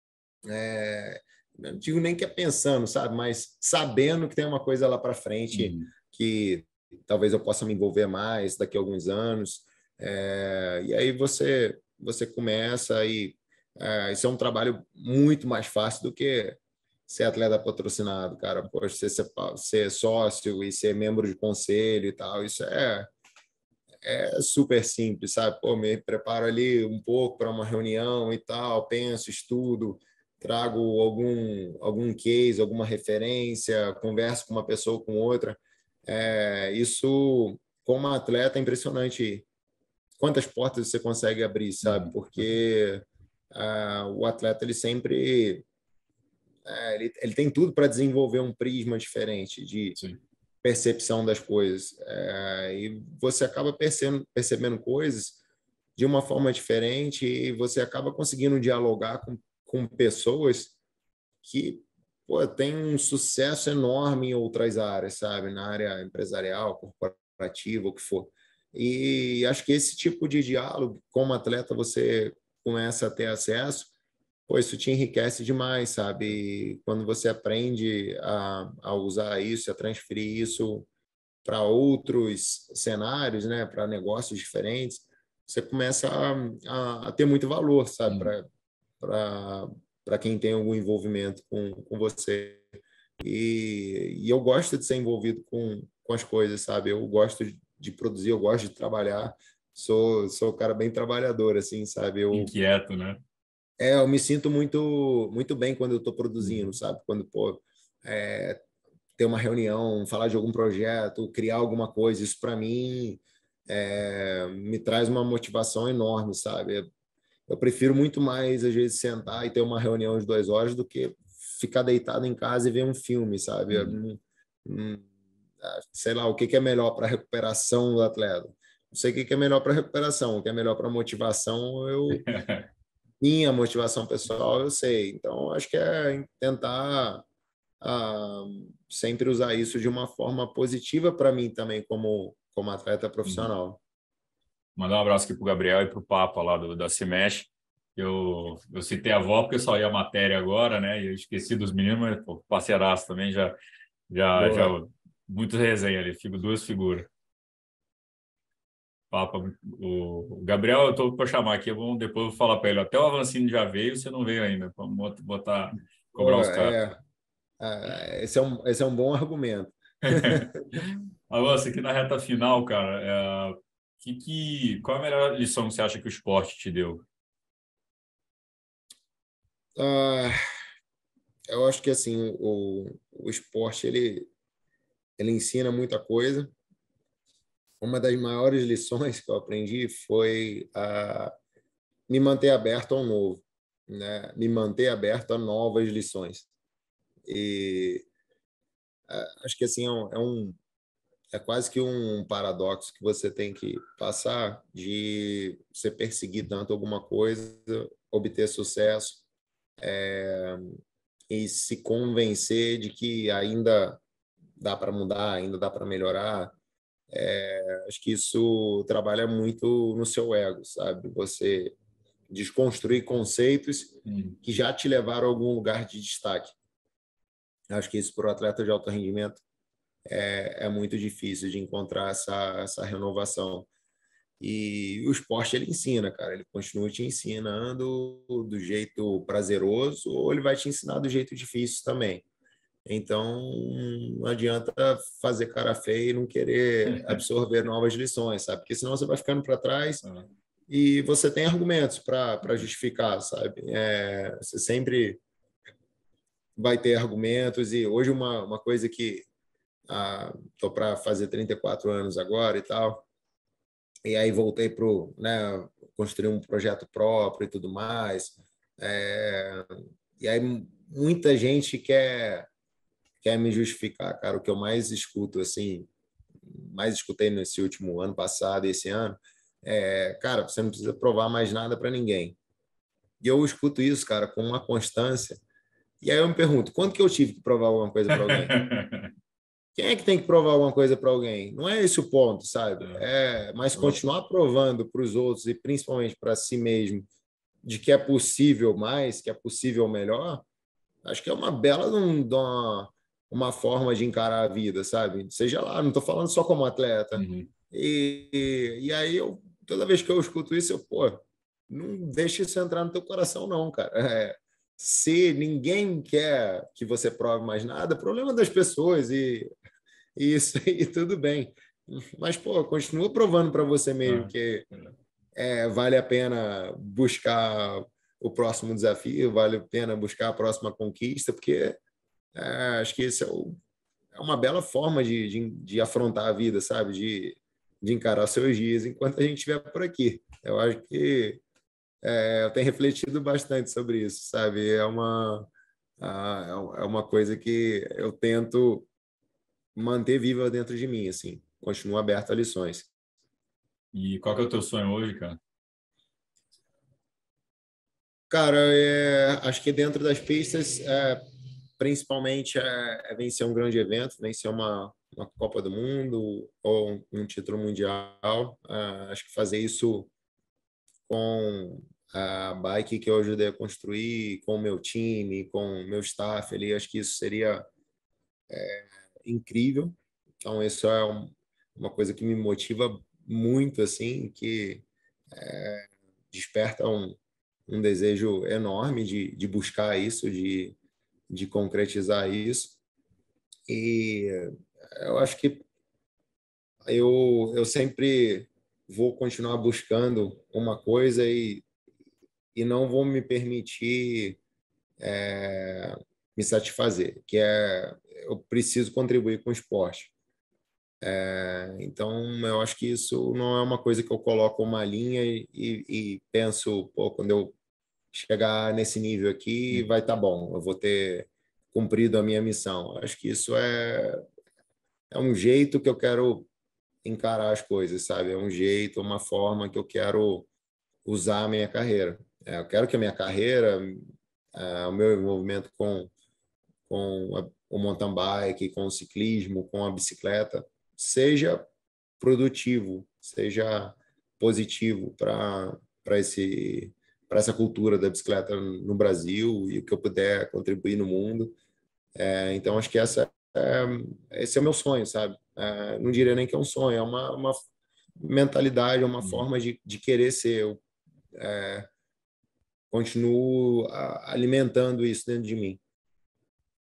é, não digo nem que é pensando, sabe? Mas sabendo que tem uma coisa lá para frente Uhum. que talvez eu possa me envolver mais daqui a alguns anos. É, e aí você, você começa e é, isso é um trabalho muito mais fácil do que ser atleta patrocinado, cara. Poxa, ser, ser, ser sócio e ser membro de conselho e tal, isso é, é super simples, sabe? Pô, me preparo ali um pouco para uma reunião e tal, penso, estudo, trago algum, algum case, alguma referência, converso com uma pessoa, com outra. É, isso, como atleta, é impressionante quantas portas você consegue abrir, sabe? Uhum. Porque ah, o atleta, ele sempre é, ele, ele tem tudo para desenvolver um prisma diferente de Sim. percepção das coisas. É, e você acaba percebendo, percebendo coisas de uma forma diferente e você acaba conseguindo dialogar com, com pessoas que pô, têm um sucesso enorme em outras áreas, sabe? Na área empresarial, corporativa, o que for. E acho que esse tipo de diálogo, como atleta, você começa a ter acesso, pô, isso te enriquece demais, sabe? E quando você aprende a, a usar isso, a transferir isso para outros cenários, né, para negócios diferentes, você começa a, a, a ter muito valor, sabe, Uhum. para para quem tem algum envolvimento com, com você. E, e eu gosto de ser envolvido com, com as coisas, sabe? Eu gosto de, de produzir, eu gosto de trabalhar. Sou, sou um cara bem trabalhador, assim, sabe? Eu, Inquieto, né? é, eu me sinto muito, muito bem quando eu estou produzindo, Uhum. sabe? Quando, pô, é, ter uma reunião, falar de algum projeto, criar alguma coisa, isso para mim é, me traz uma motivação enorme, sabe? Eu prefiro muito mais, às vezes, sentar e ter uma reunião de duas horas do que ficar deitado em casa e ver um filme, sabe? Eu Uhum. não- não- sei lá, o que que é melhor para a recuperação do atleta? Não sei o que que é melhor para a recuperação, o que é melhor para a motivação, eu minha motivação pessoal, eu sei. Então, acho que é tentar ah, sempre usar isso de uma forma positiva para mim também, como, como atleta Uhum. profissional. Mandar um abraço aqui pro Gabriel e pro Papa lá do, da Cimesh. Eu, eu citei a avó porque eu saí a matéria agora, né? E eu esqueci dos meninos, mas pô, parceiraço também, já, já, já, Boa. muito resenha ali, fico duas figuras. Papa, o, o Gabriel, eu tô para chamar aqui, vamos, depois eu vou falar para ele. Até o Avancini já veio, você não veio ainda. Vamos bot- botar, cobrar Boa, os caras. é, é, esse é um, esse é um bom argumento. Avança aqui na reta final, cara. É, que, que, qual é a melhor lição que você acha que o esporte te deu? Ah, eu acho que assim o, o esporte ele, ele ensina muita coisa. Uma das maiores lições que eu aprendi foi a me manter aberto ao novo, né? Me manter aberto a novas lições. E ah, acho que assim é um, é um é quase que um paradoxo que você tem que passar de você perseguir tanto alguma coisa, obter sucesso e se convencer de que ainda dá para mudar, ainda dá para melhorar. É, acho que isso trabalha muito no seu ego, sabe? Você desconstruir conceitos Hum. que já te levaram a algum lugar de destaque. Acho que isso para o atleta de alto rendimento é, é muito difícil de encontrar essa, essa renovação. E o esporte ele ensina, cara, ele continua te ensinando do jeito prazeroso ou ele vai te ensinar do jeito difícil também. Então, não adianta fazer cara feia e não querer absorver novas lições, sabe? Porque senão você vai ficando para trás Ah, e você tem argumentos para justificar, sabe? É, você sempre vai ter argumentos e hoje uma, uma coisa que estou ah, para fazer trinta e quatro anos agora e tal, e aí voltei para né, construir um projeto próprio e tudo mais. É, e aí muita gente quer quer me justificar, cara. O que eu mais escuto, assim, mais escutei nesse último ano passado e esse ano, é, cara, você não precisa provar mais nada para ninguém. E eu escuto isso, cara, com uma constância. E aí eu me pergunto, quando que eu tive que provar alguma coisa para alguém? Quem é que tem que provar alguma coisa para alguém? Não é esse o ponto, sabe? é. É, mas Eu- continuar provando para os outros e principalmente para si mesmo de que é possível mais, que é possível melhor, acho que é uma bela de um- de uma, uma forma de encarar a vida, sabe? Seja lá, não estou falando só como atleta. Uhum. E, e aí, eu, toda vez que eu escuto isso, eu, pô, não deixe isso entrar no teu coração, não, cara. É, se ninguém quer que você prove mais nada, problema das pessoas e, e isso aí tudo bem. Mas, pô, continua provando para você mesmo Ah, que é, vale a pena buscar o próximo desafio, vale a pena buscar a próxima conquista, porque é, acho que isso é, o, é, uma bela forma de, de, de afrontar a vida, sabe? De, de encarar seus dias enquanto a gente estiver por aqui. Eu acho que é, eu tenho refletido bastante sobre isso, sabe? É uma, ah, é uma coisa que eu tento manter viva dentro de mim, assim. Continuo aberto a lições. e qual que é o teu sonho hoje, cara? Cara, é, acho que dentro das pistas, é, principalmente, é, é vencer um grande evento, vencer uma, uma Copa do Mundo ou um, um título mundial. É, acho que fazer isso com a bike que eu ajudei a construir, com o meu time, com o meu staff ali, acho que isso seria incrível. Então, isso é um, uma coisa que me motiva muito, assim, que desperta um, um desejo enorme de, de buscar isso, de, de concretizar isso. E eu acho que eu, eu sempre vou continuar buscando uma coisa e, e não vou me permitir é, me satisfazer, que é eu preciso contribuir com o esporte. É, então, eu acho que isso não é uma coisa que eu coloco uma linha e, e, e penso, pô, quando eu chegar nesse nível aqui, Hum. vai estar tá bom, eu vou ter cumprido a minha missão. Acho que isso é, é um jeito que eu quero encarar as coisas, sabe? É um jeito, uma forma que eu quero usar a minha carreira. É, eu quero que a minha carreira, é, o meu envolvimento com, com a, o mountain bike, com o ciclismo, com a bicicleta, seja produtivo, seja positivo para para esse para essa cultura da bicicleta no Brasil e o que eu puder contribuir no mundo. É, então, acho que essa é, esse é o meu sonho, sabe? É, não diria nem que é um sonho, é uma, uma mentalidade, é uma Hum. forma de, de querer ser. Eu continuo alimentando isso dentro de mim.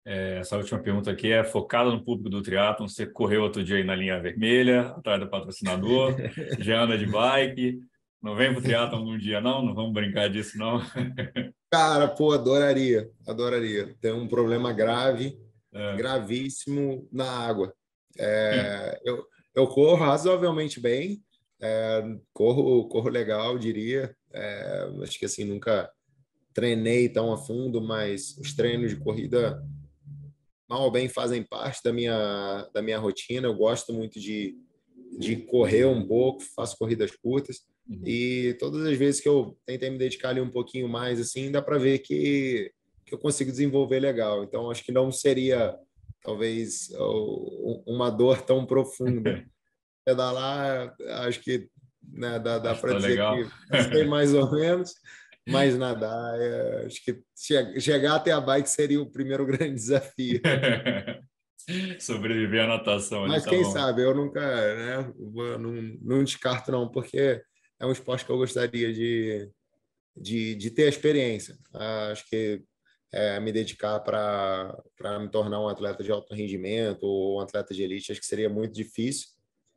Essa última pergunta aqui é focada no público do triatlon. Você correu outro dia aí na linha vermelha, atrás do patrocinador, já anda de bike. Não vem pro triatlon algum dia, não? Não vamos brincar disso, não? Cara, pô, adoraria, adoraria. Tem um problema grave, É. gravíssimo na água. É, eu, eu corro razoavelmente bem, é, corro, corro legal, diria. É, acho que assim, nunca treinei tão a fundo, mas os treinos de corrida, mal ou bem, fazem parte da minha, da minha rotina. Eu gosto muito de, de correr um pouco, faço corridas curtas. Uhum. E todas as vezes que eu tentei me dedicar ali um pouquinho mais, assim, dá para ver que, que eu consigo desenvolver legal. Então, acho que não seria, talvez, o- uma dor tão profunda. Pedalar, acho que né, dá, dá Acho que para tá dizer legal. que eu sei mais ou menos, mas nadar, é, acho que che- chegar até a bike seria o primeiro grande desafio. Sobreviver à natação ali, Mas tá quem bom. sabe, eu nunca, né, vou- não, não descarto não, porque é um esporte que eu gostaria de, de, de ter a experiência. Ah, acho que é, me dedicar para para me tornar um atleta de alto rendimento ou um atleta de elite, acho que seria muito difícil.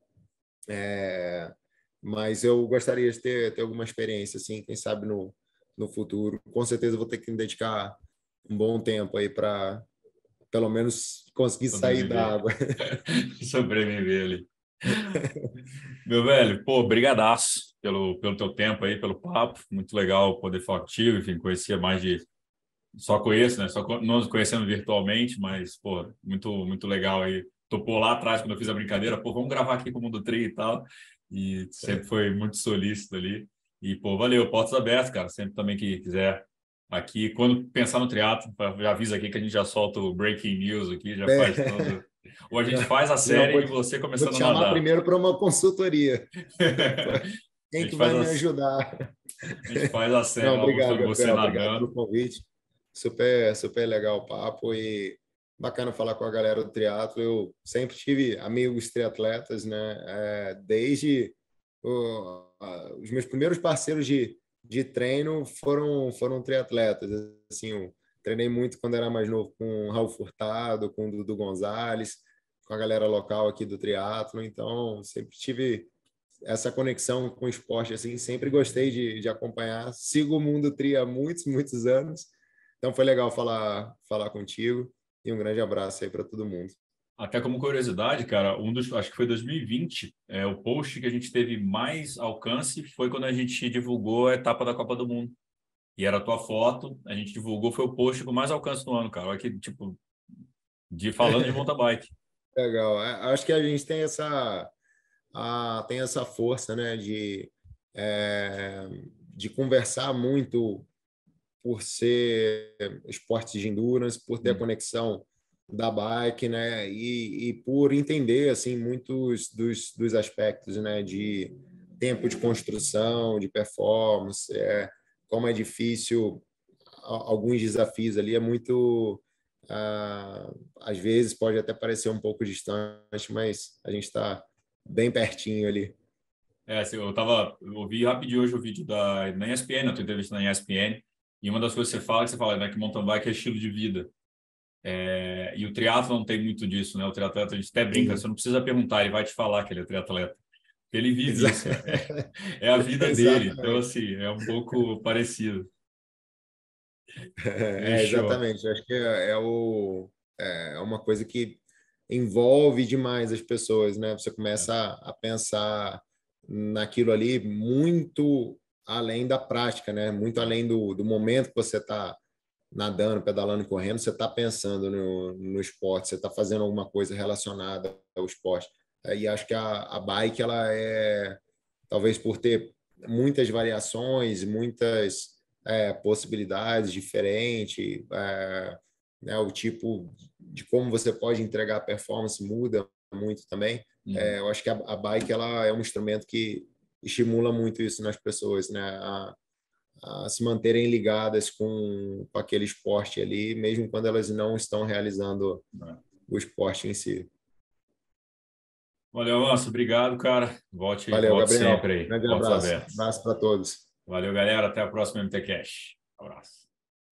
É, mas eu gostaria de ter, ter alguma experiência, assim, quem sabe no, no futuro. Com certeza vou ter que me dedicar um bom tempo aí para, pelo menos, conseguir sair da Sobreviver. água. Sobreviver ali. Meu velho, pô, brigadaço pelo, pelo teu tempo aí, pelo papo. Muito legal poder falar contigo, enfim, conhecer mais de... Só conheço, né? Só co- não nos conhecendo virtualmente, mas, pô, muito, muito legal aí. Topou lá atrás, quando eu fiz a brincadeira, pô, vamos gravar aqui com o Mundo Tri e tal. E sempre foi muito solícito ali. E, pô, valeu, portas abertas, cara. Sempre também que quiser aqui. Quando pensar no triatlo, já avisa aqui que a gente já solta o breaking news aqui, já faz todo... É, Ou a gente não, faz a não, série vou de te, você vou te começando a chamar nadar. primeiro para uma consultoria. A Quem que gente faz vai me a, ajudar? a gente faz a série Não, lá obrigado, mostrando você Gabriel. Obrigado pelo nadando. convite. Super, super legal o papo e bacana falar com a galera do triatlo. Eu sempre tive amigos triatletas, né? É, desde o- a- os meus primeiros parceiros de, de treino foram foram triatletas. Assim, eu treinei muito quando era mais novo com o Raul Furtado, com o Dudu Gonzalez, com a galera local aqui do triatlo. Então, sempre tive essa conexão com o esporte, assim, sempre gostei de, de acompanhar. Sigo o Mundo Tri há muitos, muitos anos. Então foi legal falar, falar contigo e um grande abraço aí para todo mundo. Até como curiosidade, cara, um dos, acho que foi dois mil e vinte, é, o post que a gente teve mais alcance foi quando a gente divulgou a etapa da Copa do Mundo. E era a tua foto, a gente divulgou, foi o post com mais alcance no ano, cara. Olha que, tipo, de, falando de mountain bike. Legal. É, acho que a gente tem essa, a, tem essa força, né, de, é, de conversar muito por ser esportes de endurance, por ter a Hum. conexão da bike, né? E, e por entender assim muitos dos, dos aspectos, né? De tempo de construção, de performance, é, como é difícil alguns desafios ali, é muito ah, às vezes pode até parecer um pouco distante, mas a gente está bem pertinho ali. É, assim, eu tava, eu ouvi rapidinho hoje o vídeo da, na E S P N, a tua entrevista na E S P N, e uma das coisas que você fala, que você fala, né, que mountain bike é estilo de vida. É, e o triatlo não tem muito disso, né? O triatleta, a gente até brinca, você Sim. não precisa perguntar, ele vai te falar que ele é triatleta. Ele vive Exa- isso, cara. É, é a vida dele. Então, Exatamente. assim, é um pouco parecido. É, Fechou. exatamente. Eu acho que é, é o, é é uma coisa que envolve demais as pessoas, né? Você É. começa a, a pensar naquilo ali muito além da prática, né? Muito além do, do momento que você está nadando, pedalando, correndo, você está pensando no, no esporte, você está fazendo alguma coisa relacionada ao esporte. E acho que a, a bike, ela é, talvez por ter muitas variações, muitas é, possibilidades diferentes, é, né, o tipo de como você pode entregar a performance muda muito também. Uhum. É, eu acho que a, a bike ela é um instrumento que estimula muito isso nas pessoas, né? A, a se manterem ligadas com, com aquele esporte ali, mesmo quando elas não estão realizando É. o esporte em si. Valeu, Manso. Obrigado, cara. Volte, Valeu, volte Gabriel. sempre aí. Grande Portas abraço. abertas. Abraço para todos. Valeu, galera. Até a próxima M T Cash. Abraço.